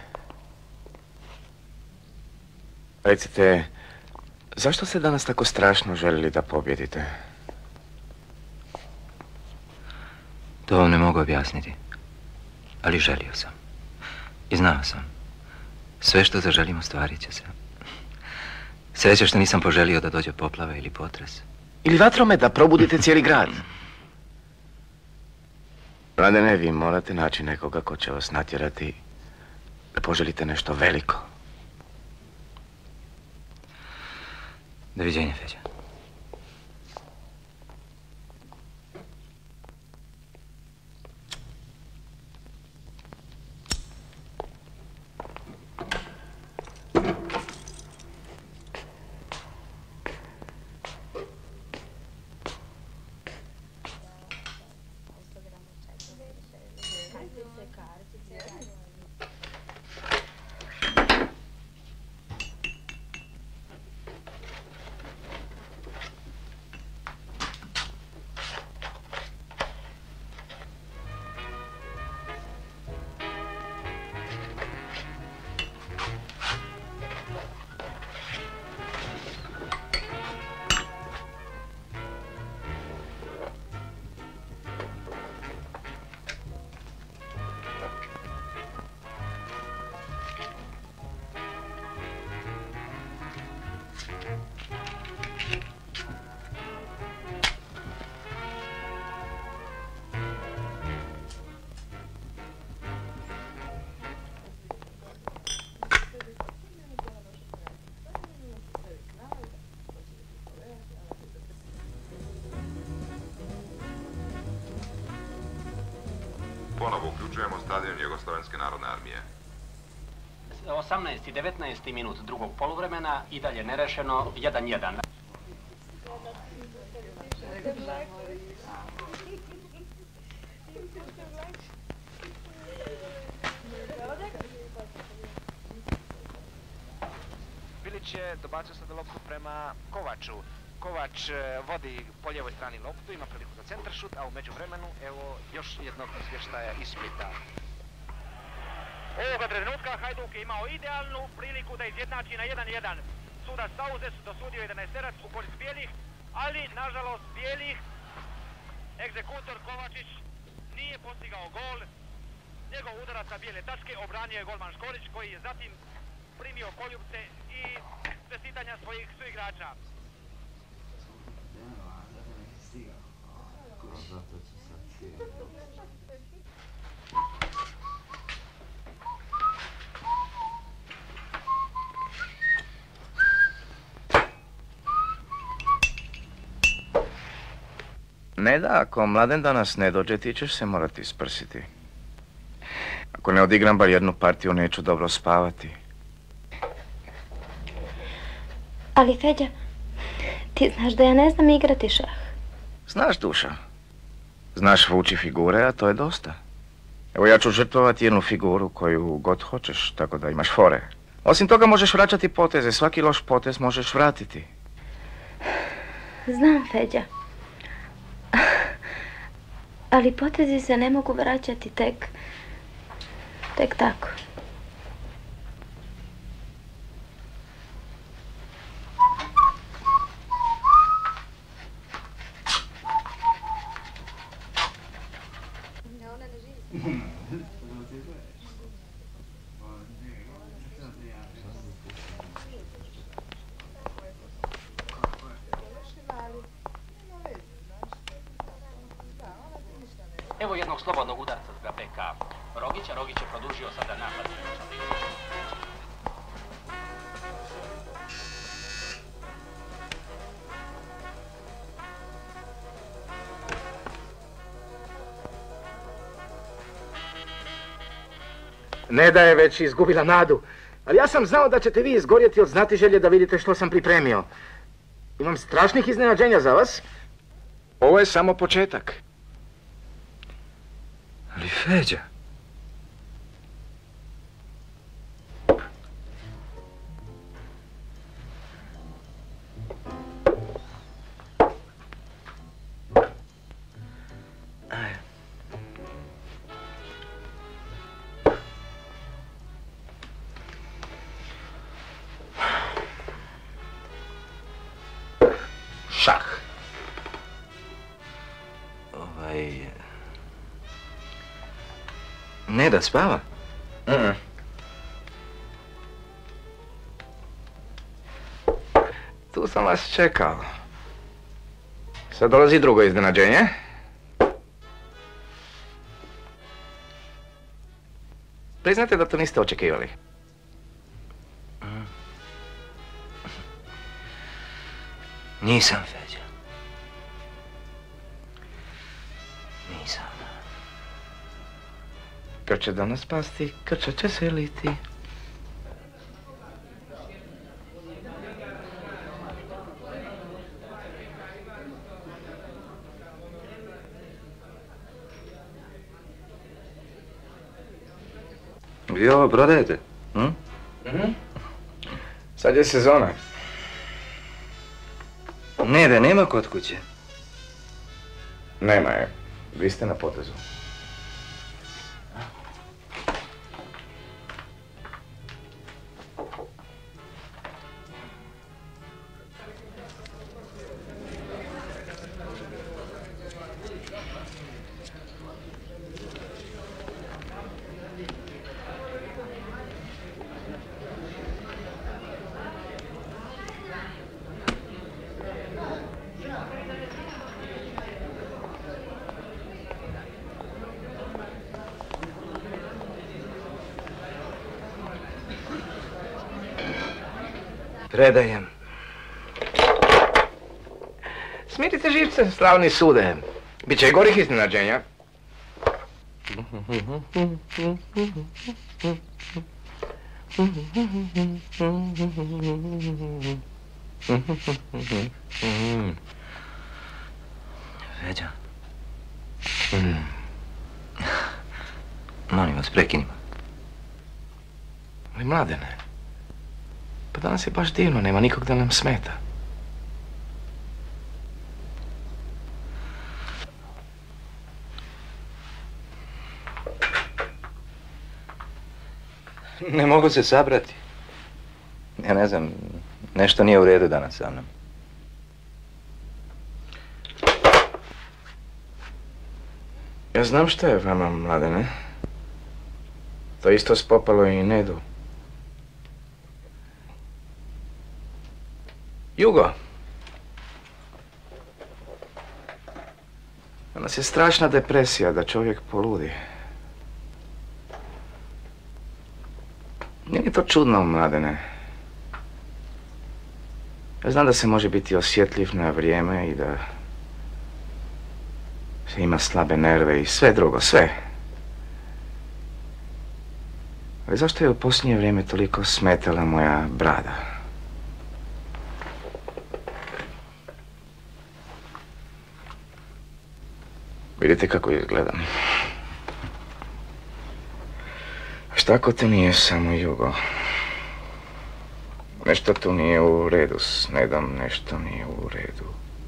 recite, zašto ste danas tako strašno željeli da pobjedite? To vam ne mogu objasniti, ali želio sam. I znao sam. Sve što zaželim ostvarit će se. Sreća što nisam poželio da dođe poplava ili potres. Ili vatrome da probudite cijeli grad. Mladene, vi morate naći nekoga ko će vas natjerati da poželite nešto veliko. Doviđenja, Feđa. Odlučujemo stadion Jugoslovenske narodne armije. osamnaesti i devetnaesti minut drugog poluvremena i dalje nerešeno jedan jedan. Bilić je dobacio sada loptu prema Kovaču. Kovač vodi po lijevoj strani loptu, ima priliku za centaršut, a u međuvremenu evo još jednog izvještaja iz Splita. Ovoga trenutka Hajduk je imao idealnu priliku da izjednači na jedan jedan. Sudac Sauzes dosudio jedanaesterac u korist bijelih, ali nažalost bijelih egzekutor Kovačić nije postigao gol. Njegov udarac sa bijele tačke obranio je golman Škorić, koji je zatim primio poljupce i čestitanja svojih suigrača. Ne da, ako Mladen danas ne dođe, ti ćeš se morati isprsiti. Ako ne odigram bar jednu partiju, neću dobro spavati. Ali, Feđa, ti znaš da ja ne znam igrati šah. Znaš, Duša. Znaš vući figure, a to je dosta. Evo, ja ću žrtvovati jednu figuru koju god hoćeš, tako da imaš fore. Osim toga možeš vraćati poteze, svaki loš potez možeš vratiti. Znam, Feđa. Ali potezi se ne mogu vraćati tek... tek tako. Evo jednog slobodnog udarca za beka Rogića. Rogić je produžio sada napad. Neda je već izgubila nadu, ali ja sam znao da ćete vi izgorjeti od znatiželje da vidite što sam pripremio. Imam strašnih iznenađenja za vas. Ovo je samo početak. Ali Feđa... Šah. Ovaj... Ne da spava? Mm. Tu sam vas čekao. Sad dolazi drugo iznenađenje. Priznate da to niste očekivali. Nisam, Feđa. Nisam. Kad će danas pasti, krča će se liti. Vi ovo prodajete? Hm? Mm-hmm. Sad je sezona. Ne, da nema kod kuće. Nema je. Vi ste na potezu. Predajem. Smirite živce, slavni sude. Biće i gorih iznenađenja. Feđa. Molim vas, prekinimo. Ali Mladene, pa danas je baš divno, nema nikog da nam smeta. Ne mogu se sabrati. Ja ne znam, nešto nije u redu danas sa mnom. Ja znam što je vama, Mladene. To isto spopalo i Nedu. Jugo. Danas je strašna depresija da čovjek poludi. Nije to čudno, Mladene. Ja znam da se može biti osjetljiv na vrijeme i da se ima slabe nerve i sve drugo, sve. Ali zašto je u posljednje vrijeme toliko smetala moja brada? Vidite kako izgledam. Šta ako to nije samo Jugo? Nešto tu nije u redu s Nedom, nešto nije u redu.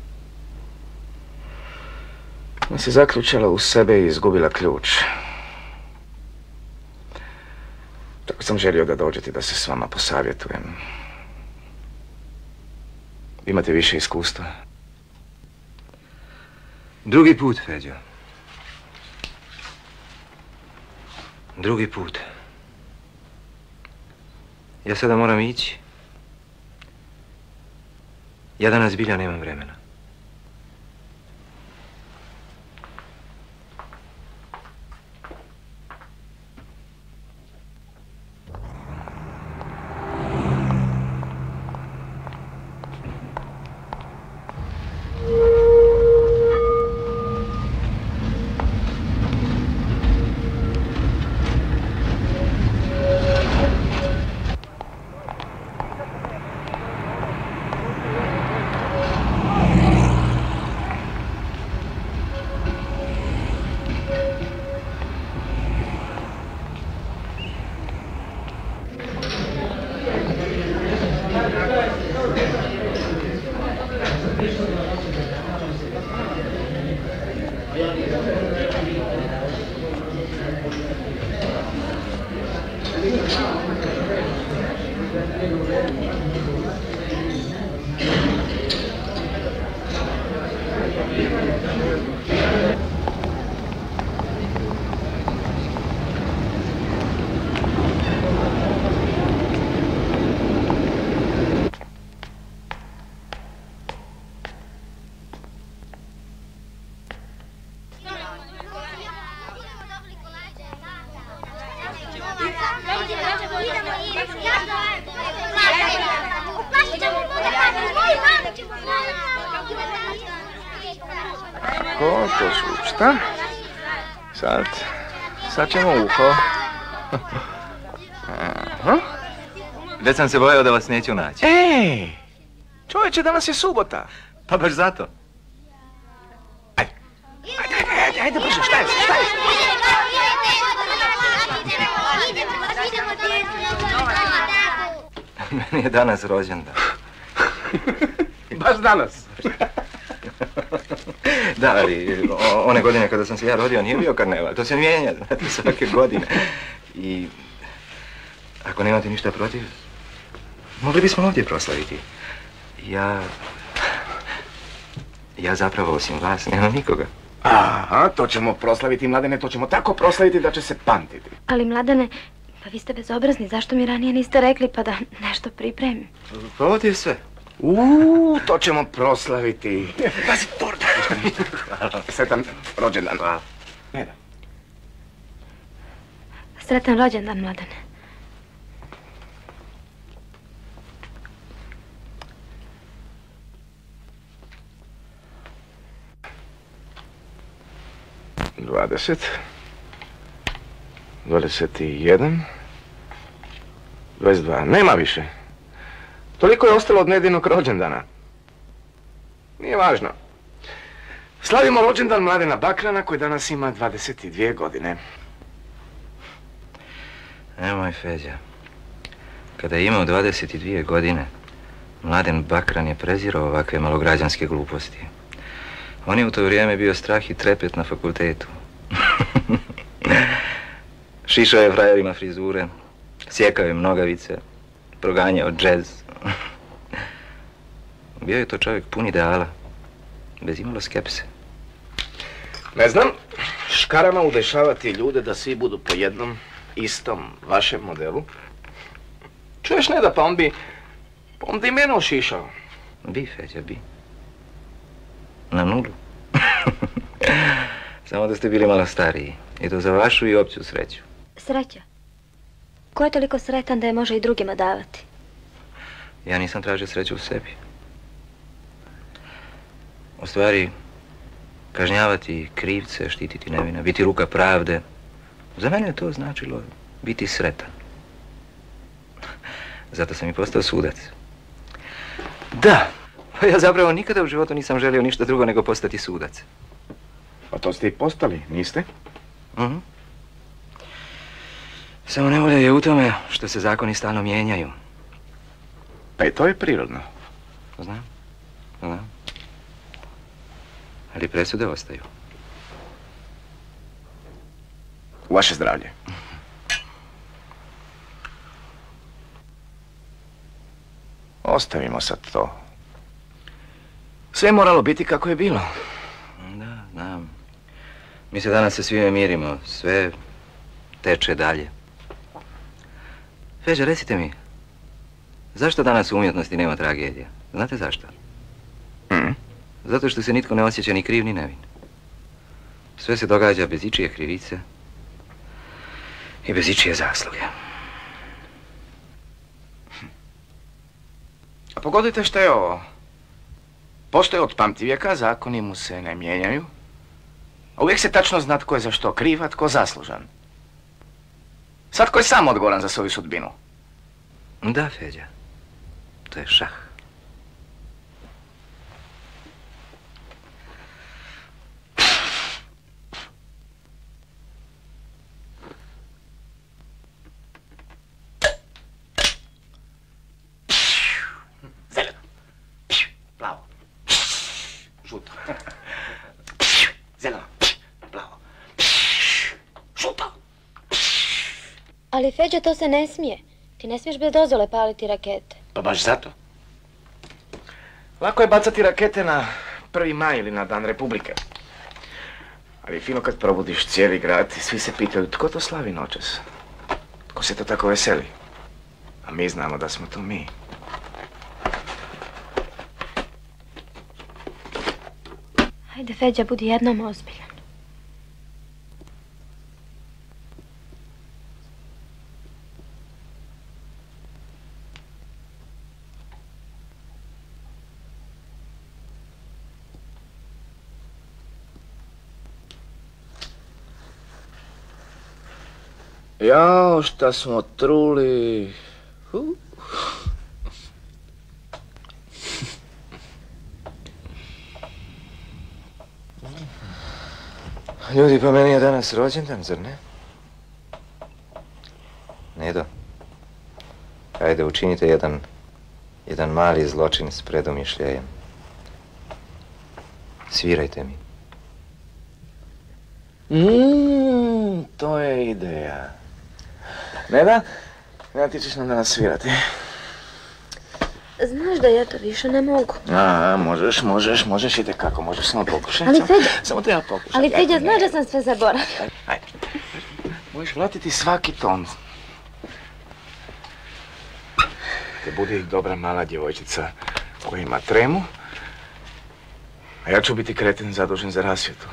Ona se zaključala u sebe i izgubila ključ. Tako sam želio da dođete da se s vama posavjetujem. Imate više iskustva? Drugi put, Feđo. Drugi put. Ja sada moram ići. Ja danas zbilja nemam vremena. Ko to su? Šta? Sad, sad ćemo uho. Aha. Već sam se bojao da vas neću naći. Ej! Čovječe, danas je subota. Pa baš zato. Ajde, ajde, ajde, ajde, brže, šta je, šta je? Meni je danas rođendan. Baš danas. Da, ali o, one godine kada sam se ja rodio nije bio karneval. To se mijenja, znate, svake godine. I ako nemate ništa protiv, mogli bismo ovdje proslaviti. Ja... Ja zapravo osim vas nemam nikoga. Aha, to ćemo proslaviti, Mladene, to ćemo tako proslaviti da će se pamtiti. Ali Mladene, pa vi ste bezobrazni, zašto mi ranije niste rekli pa da nešto pripremim? Pa ovdje je sve. Uuu, to ćemo proslaviti. Pazi, torta. Hvala. Sretan rođendan. Hvala. Ne da. Sretan rođendan, Mladene. Dvadeset. dvadeset jedan, dvadeset dva, nema više. Toliko je ostalo od nedinog rođendana. Nije važno. Slavimo rođendan Mladena Bakrana koji danas ima dvadeset dvije godine. Nemoj, Feđa. Kada je imao dvadeset dvije godine, Mladen Bakran je prezirao ovakve malograđanske gluposti. On je u to vrijeme bio strah i trepet na fakultetu. Šišao je frajerima frizure, sjekao je nogavice, proganjao džez. Bio je to čovjek pun ideala, bez imalo skepse. Ne znam, škarama udešavati ljude da svi budu po jednom istom vašem modelu. Čuješ, ne da, pa on bi, pa on bi mene ošišao. Bi, Feđa, bi. Na nulu. Samo da ste bili malo stariji. I to za vašu i opću sreću. Sreća? Ko je toliko sretan da je može i drugima davati? Ja nisam tražio sreću u sebi. U stvari, kažnjavati krivce, štititi nevine, biti ruka pravde. Za mene je to značilo biti sretan. Zato sam i postao sudac. Da, pa ja zapravo nikada u životu nisam želio ništa drugo nego postati sudac. A to ste i postali, niste? Mhm. Samo nevolja je u tome što se zakoni stalno mijenjaju. Pa i to je prirodno. Znam, znam. Ali presude ostaju. Vaše zdravlje. Ostavimo sad to. Sve je moralo biti kako je bilo. Da, znam. Mi se danas sa svime mirimo. Sve teče dalje. Feđa, recite mi, zašto danas u umjetnosti nema tragedija? Znate zašto? Mm. Zato što se nitko ne osjeća ni kriv ni nevin. Sve se događa bez ičije krivice i bez ičije zasluge. A pogodite što je ovo. Postoje od pamtivijeka, zakoni mu se ne mijenjaju. A uvijek se tačno zna tko je za što kriv, a tko zaslužan. Svatko je sam odgovoran za svoju sudbinu. Da, Feđa. To je šah. Zeleno. Plavo. Žuto. Zeleno. Plavo. Žuto. Ali Feđa, to se ne smije. Ti ne smiješ bez dozvole paliti rakete. Pa baš zato. Lako je bacati rakete na prvi maj ili na Dan Republike. Ali fino kad probudiš cijeli grad i svi se pitaju tko to slavi noćas. Tko se to tako veseli. A mi znamo da smo to mi. Hajde, Feđa, budi jednom ozbiljan. Jao, šta smo truli. Uh. Ljudi, pa meni je danas rođendan, zar ne? Nedo, ajde, učinite jedan, jedan mali zločin s predomišljajem. Svirajte mi. Mmm, to je ideja. Neda, Neda, ti ćeš nam danas svirati. Znaš da ja to više ne mogu. A, možeš, možeš, možeš, ide kako, možeš, samo pokušaj. Ali Samo- Feđa... Samo treba pokušati. Ali ajde, Feđa, ne. znaš da sam sve zaboravila. Ajde. Možeš vratiti svaki ton. Te budi dobra mala djevojčica koja ima tremu, a ja ću biti kreten zadužen za rasvjetu.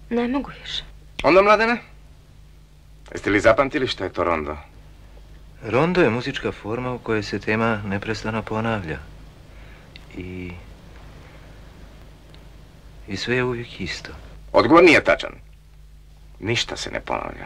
Ne mogu više. Onda, Mladene? Jeste li zapamtili što je to rondo? Rondo je muzička forma u kojoj se tema neprestano ponavlja. I... I sve je uvijek isto. Odgovor nije tačan. Ništa se ne ponavlja.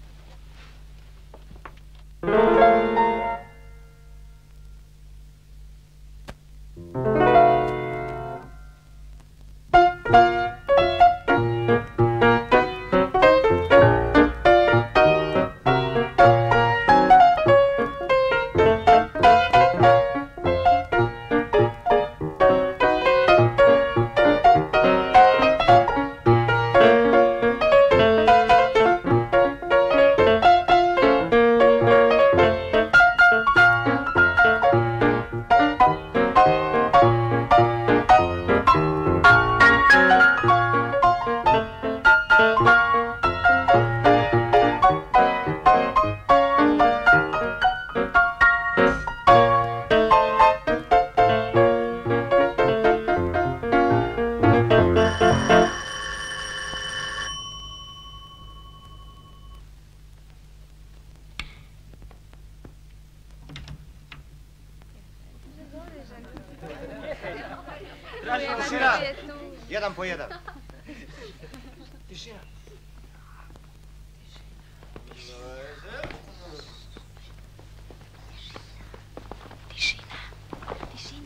Jedan po jedan. Tišina. Tišina. Tišina.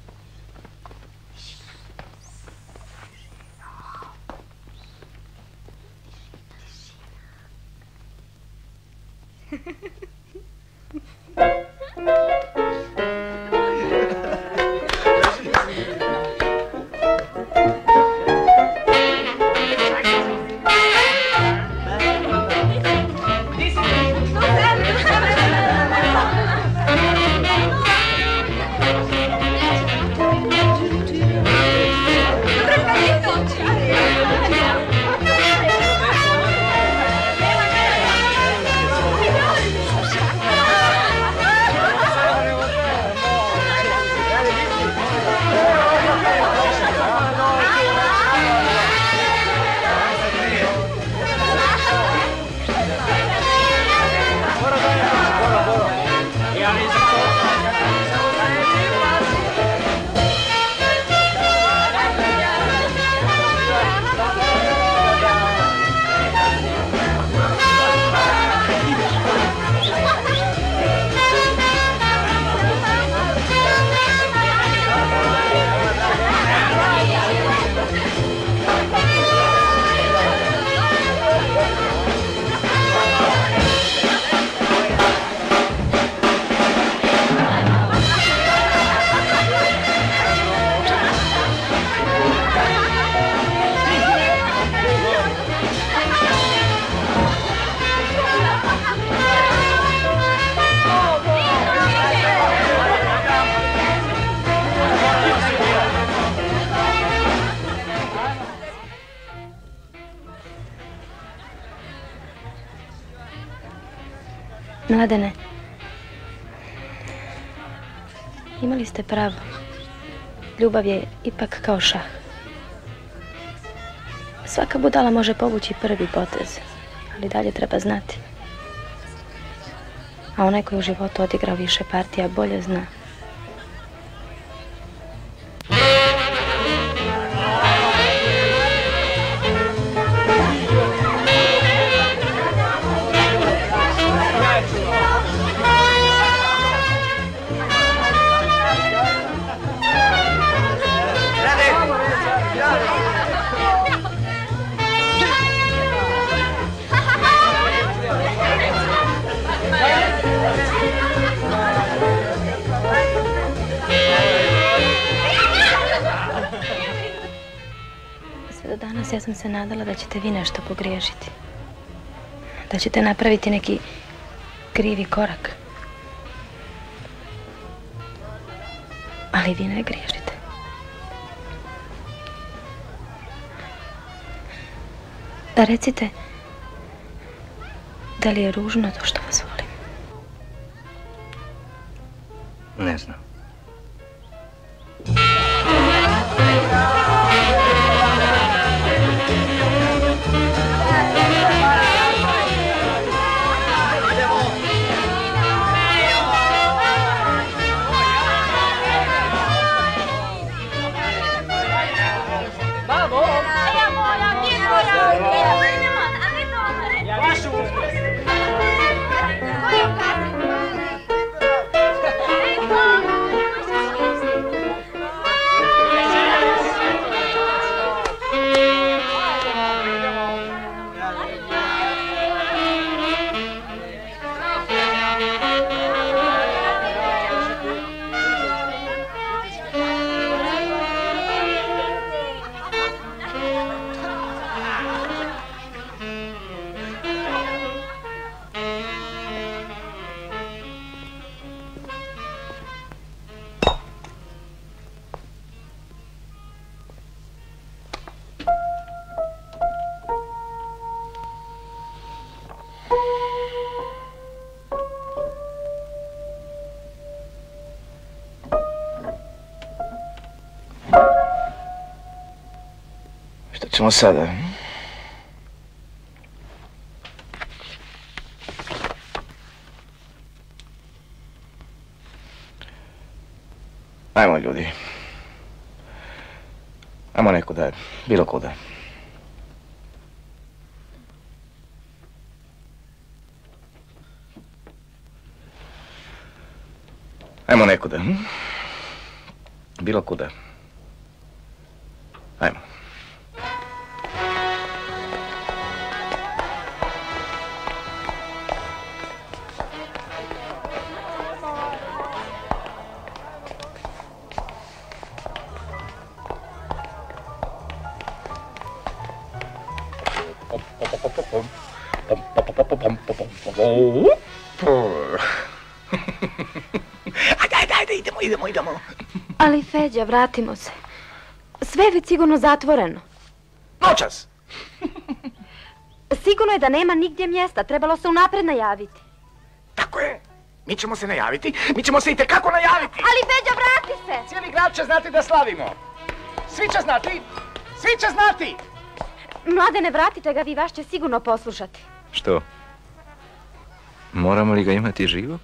Mladene, imali ste pravo. Ljubav je ipak kao šah. Svaka budala može povući prvi potez, ali dalje treba znati. A onaj koji u životu odigrao više partija bolje zna. Sve do danas ja sam se nadala da ćete vi nešto pogriješiti. Da ćete napraviti neki krivi korak. Ali vi ne griješite. Da recite, da li je ružno to što vas volim? Ne znam. Thank you. ćemo sada? Ajmo, ljudi. Ajmo nekuda, bilo kuda. Ajmo nekuda, hm? Bilo kuda. Ajmo. Ajde, ajde, ajde, idemo, idemo, idemo. Ali Feđa, vratimo se. Sve je već sigurno zatvoreno. Noćas! Sigurno je da nema nigdje mjesta, trebalo se unapred najaviti. Tako je. Mi ćemo se najaviti, mi ćemo se itekako najaviti. Ali Feđa, vrati se! Cijeli grad će znati da slavimo. Svi će znati, svi će znati. Mladene, vratite ga, vi vaš će sigurno poslušati. Što? Moramo li ga imati živog?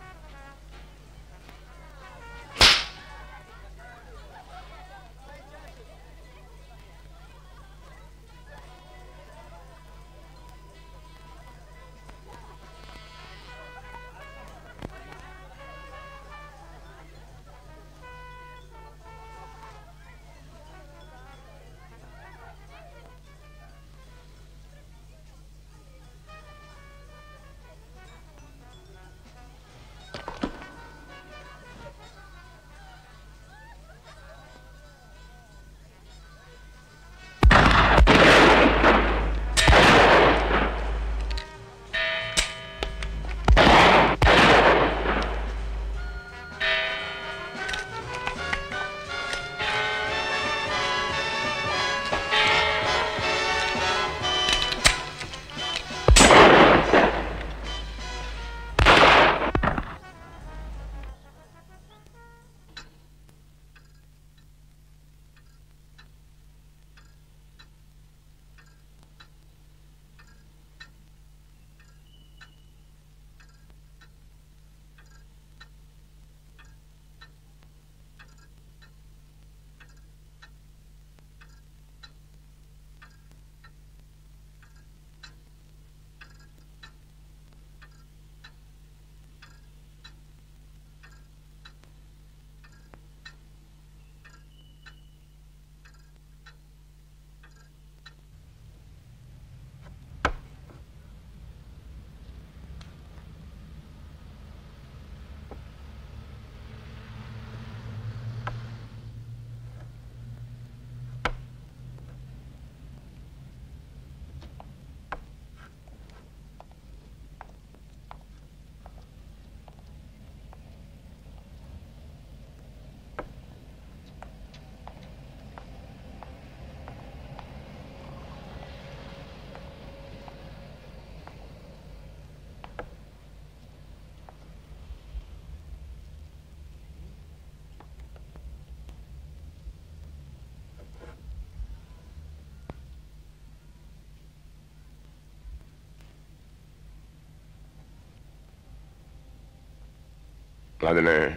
Mladene,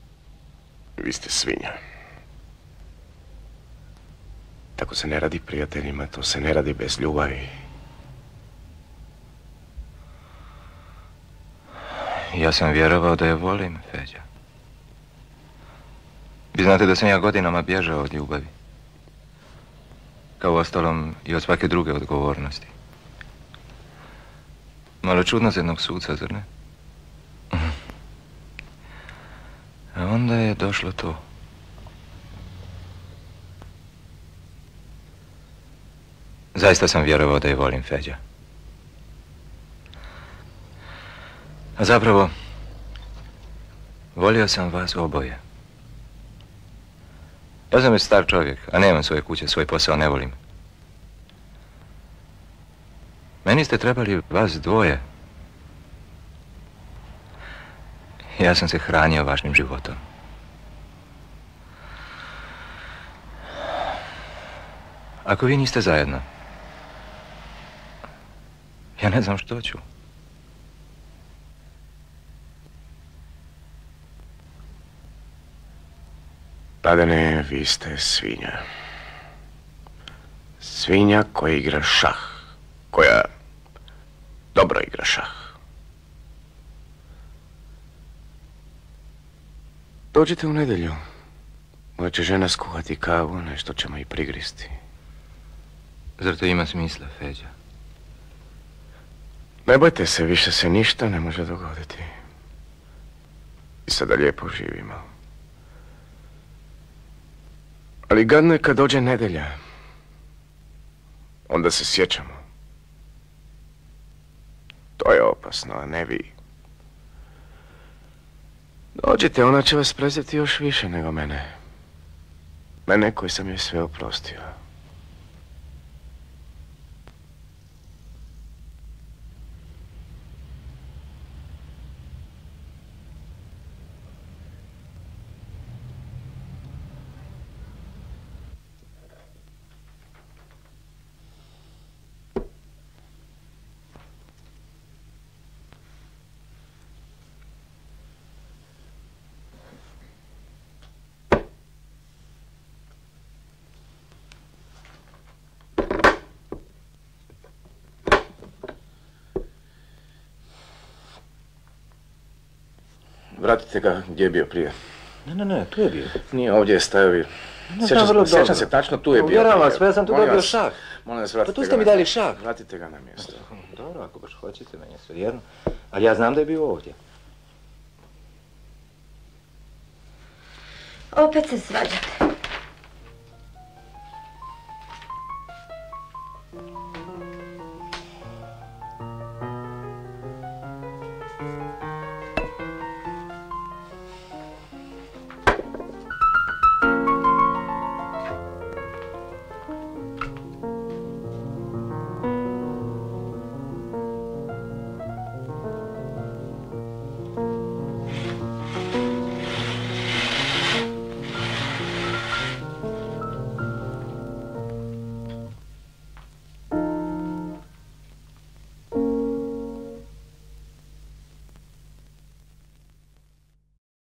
vi ste svinja. Tako se ne radi prijateljima, to se ne radi bez ljubavi. Ja sam vjerovao da je volim, Feđa. Vi znate da sam ja godinama bježao od ljubavi. Kao ostalom i od svake druge odgovornosti. Malo čudno za jednog suca, zar ne? A onda je došlo to. Zaista sam vjerovao da je volim, Feđa. A zapravo, volio sam vas oboje. Ja sam već star čovjek, a nemam svoje kuće, svoj posao ne volim. Meni ste trebali vas dvoje. Ja sam se hranio vašim životom. Ako vi niste zajedno, ja ne znam što ću. Padane, vi ste svinja. Svinja koja igra šah. Koja dobro igra šah. Dođite u nedjelju. Moja će žena skuhati kavu, nešto ćemo i prigristi. Zar to ima smisla, Feđa? Ne bojte se, više se ništa ne može dogoditi. I sada lijepo živimo. Ali gadno je kad dođe nedjelja. Onda se sjećamo. To je opasno, a ne vi. Dođite, ona će vas prezeti još više nego mene. Mene koji sam joj sve oprostio. Vratite ga gdje je bio prije. Ne, ne, ne, tu je bio. Nije, ovdje je stajao. Sjećam, sjećam se, tačno tu je bio. Uvjeravam vas, pa ja sam tu dobio šah. Molim vas, vratite ga. Pa tu ste mi dali šah. Vratite ga na mjesto. Dobro, ako baš hoćete, meni je sve jedno. Ali ja znam da je bio ovdje. Opet se svađate.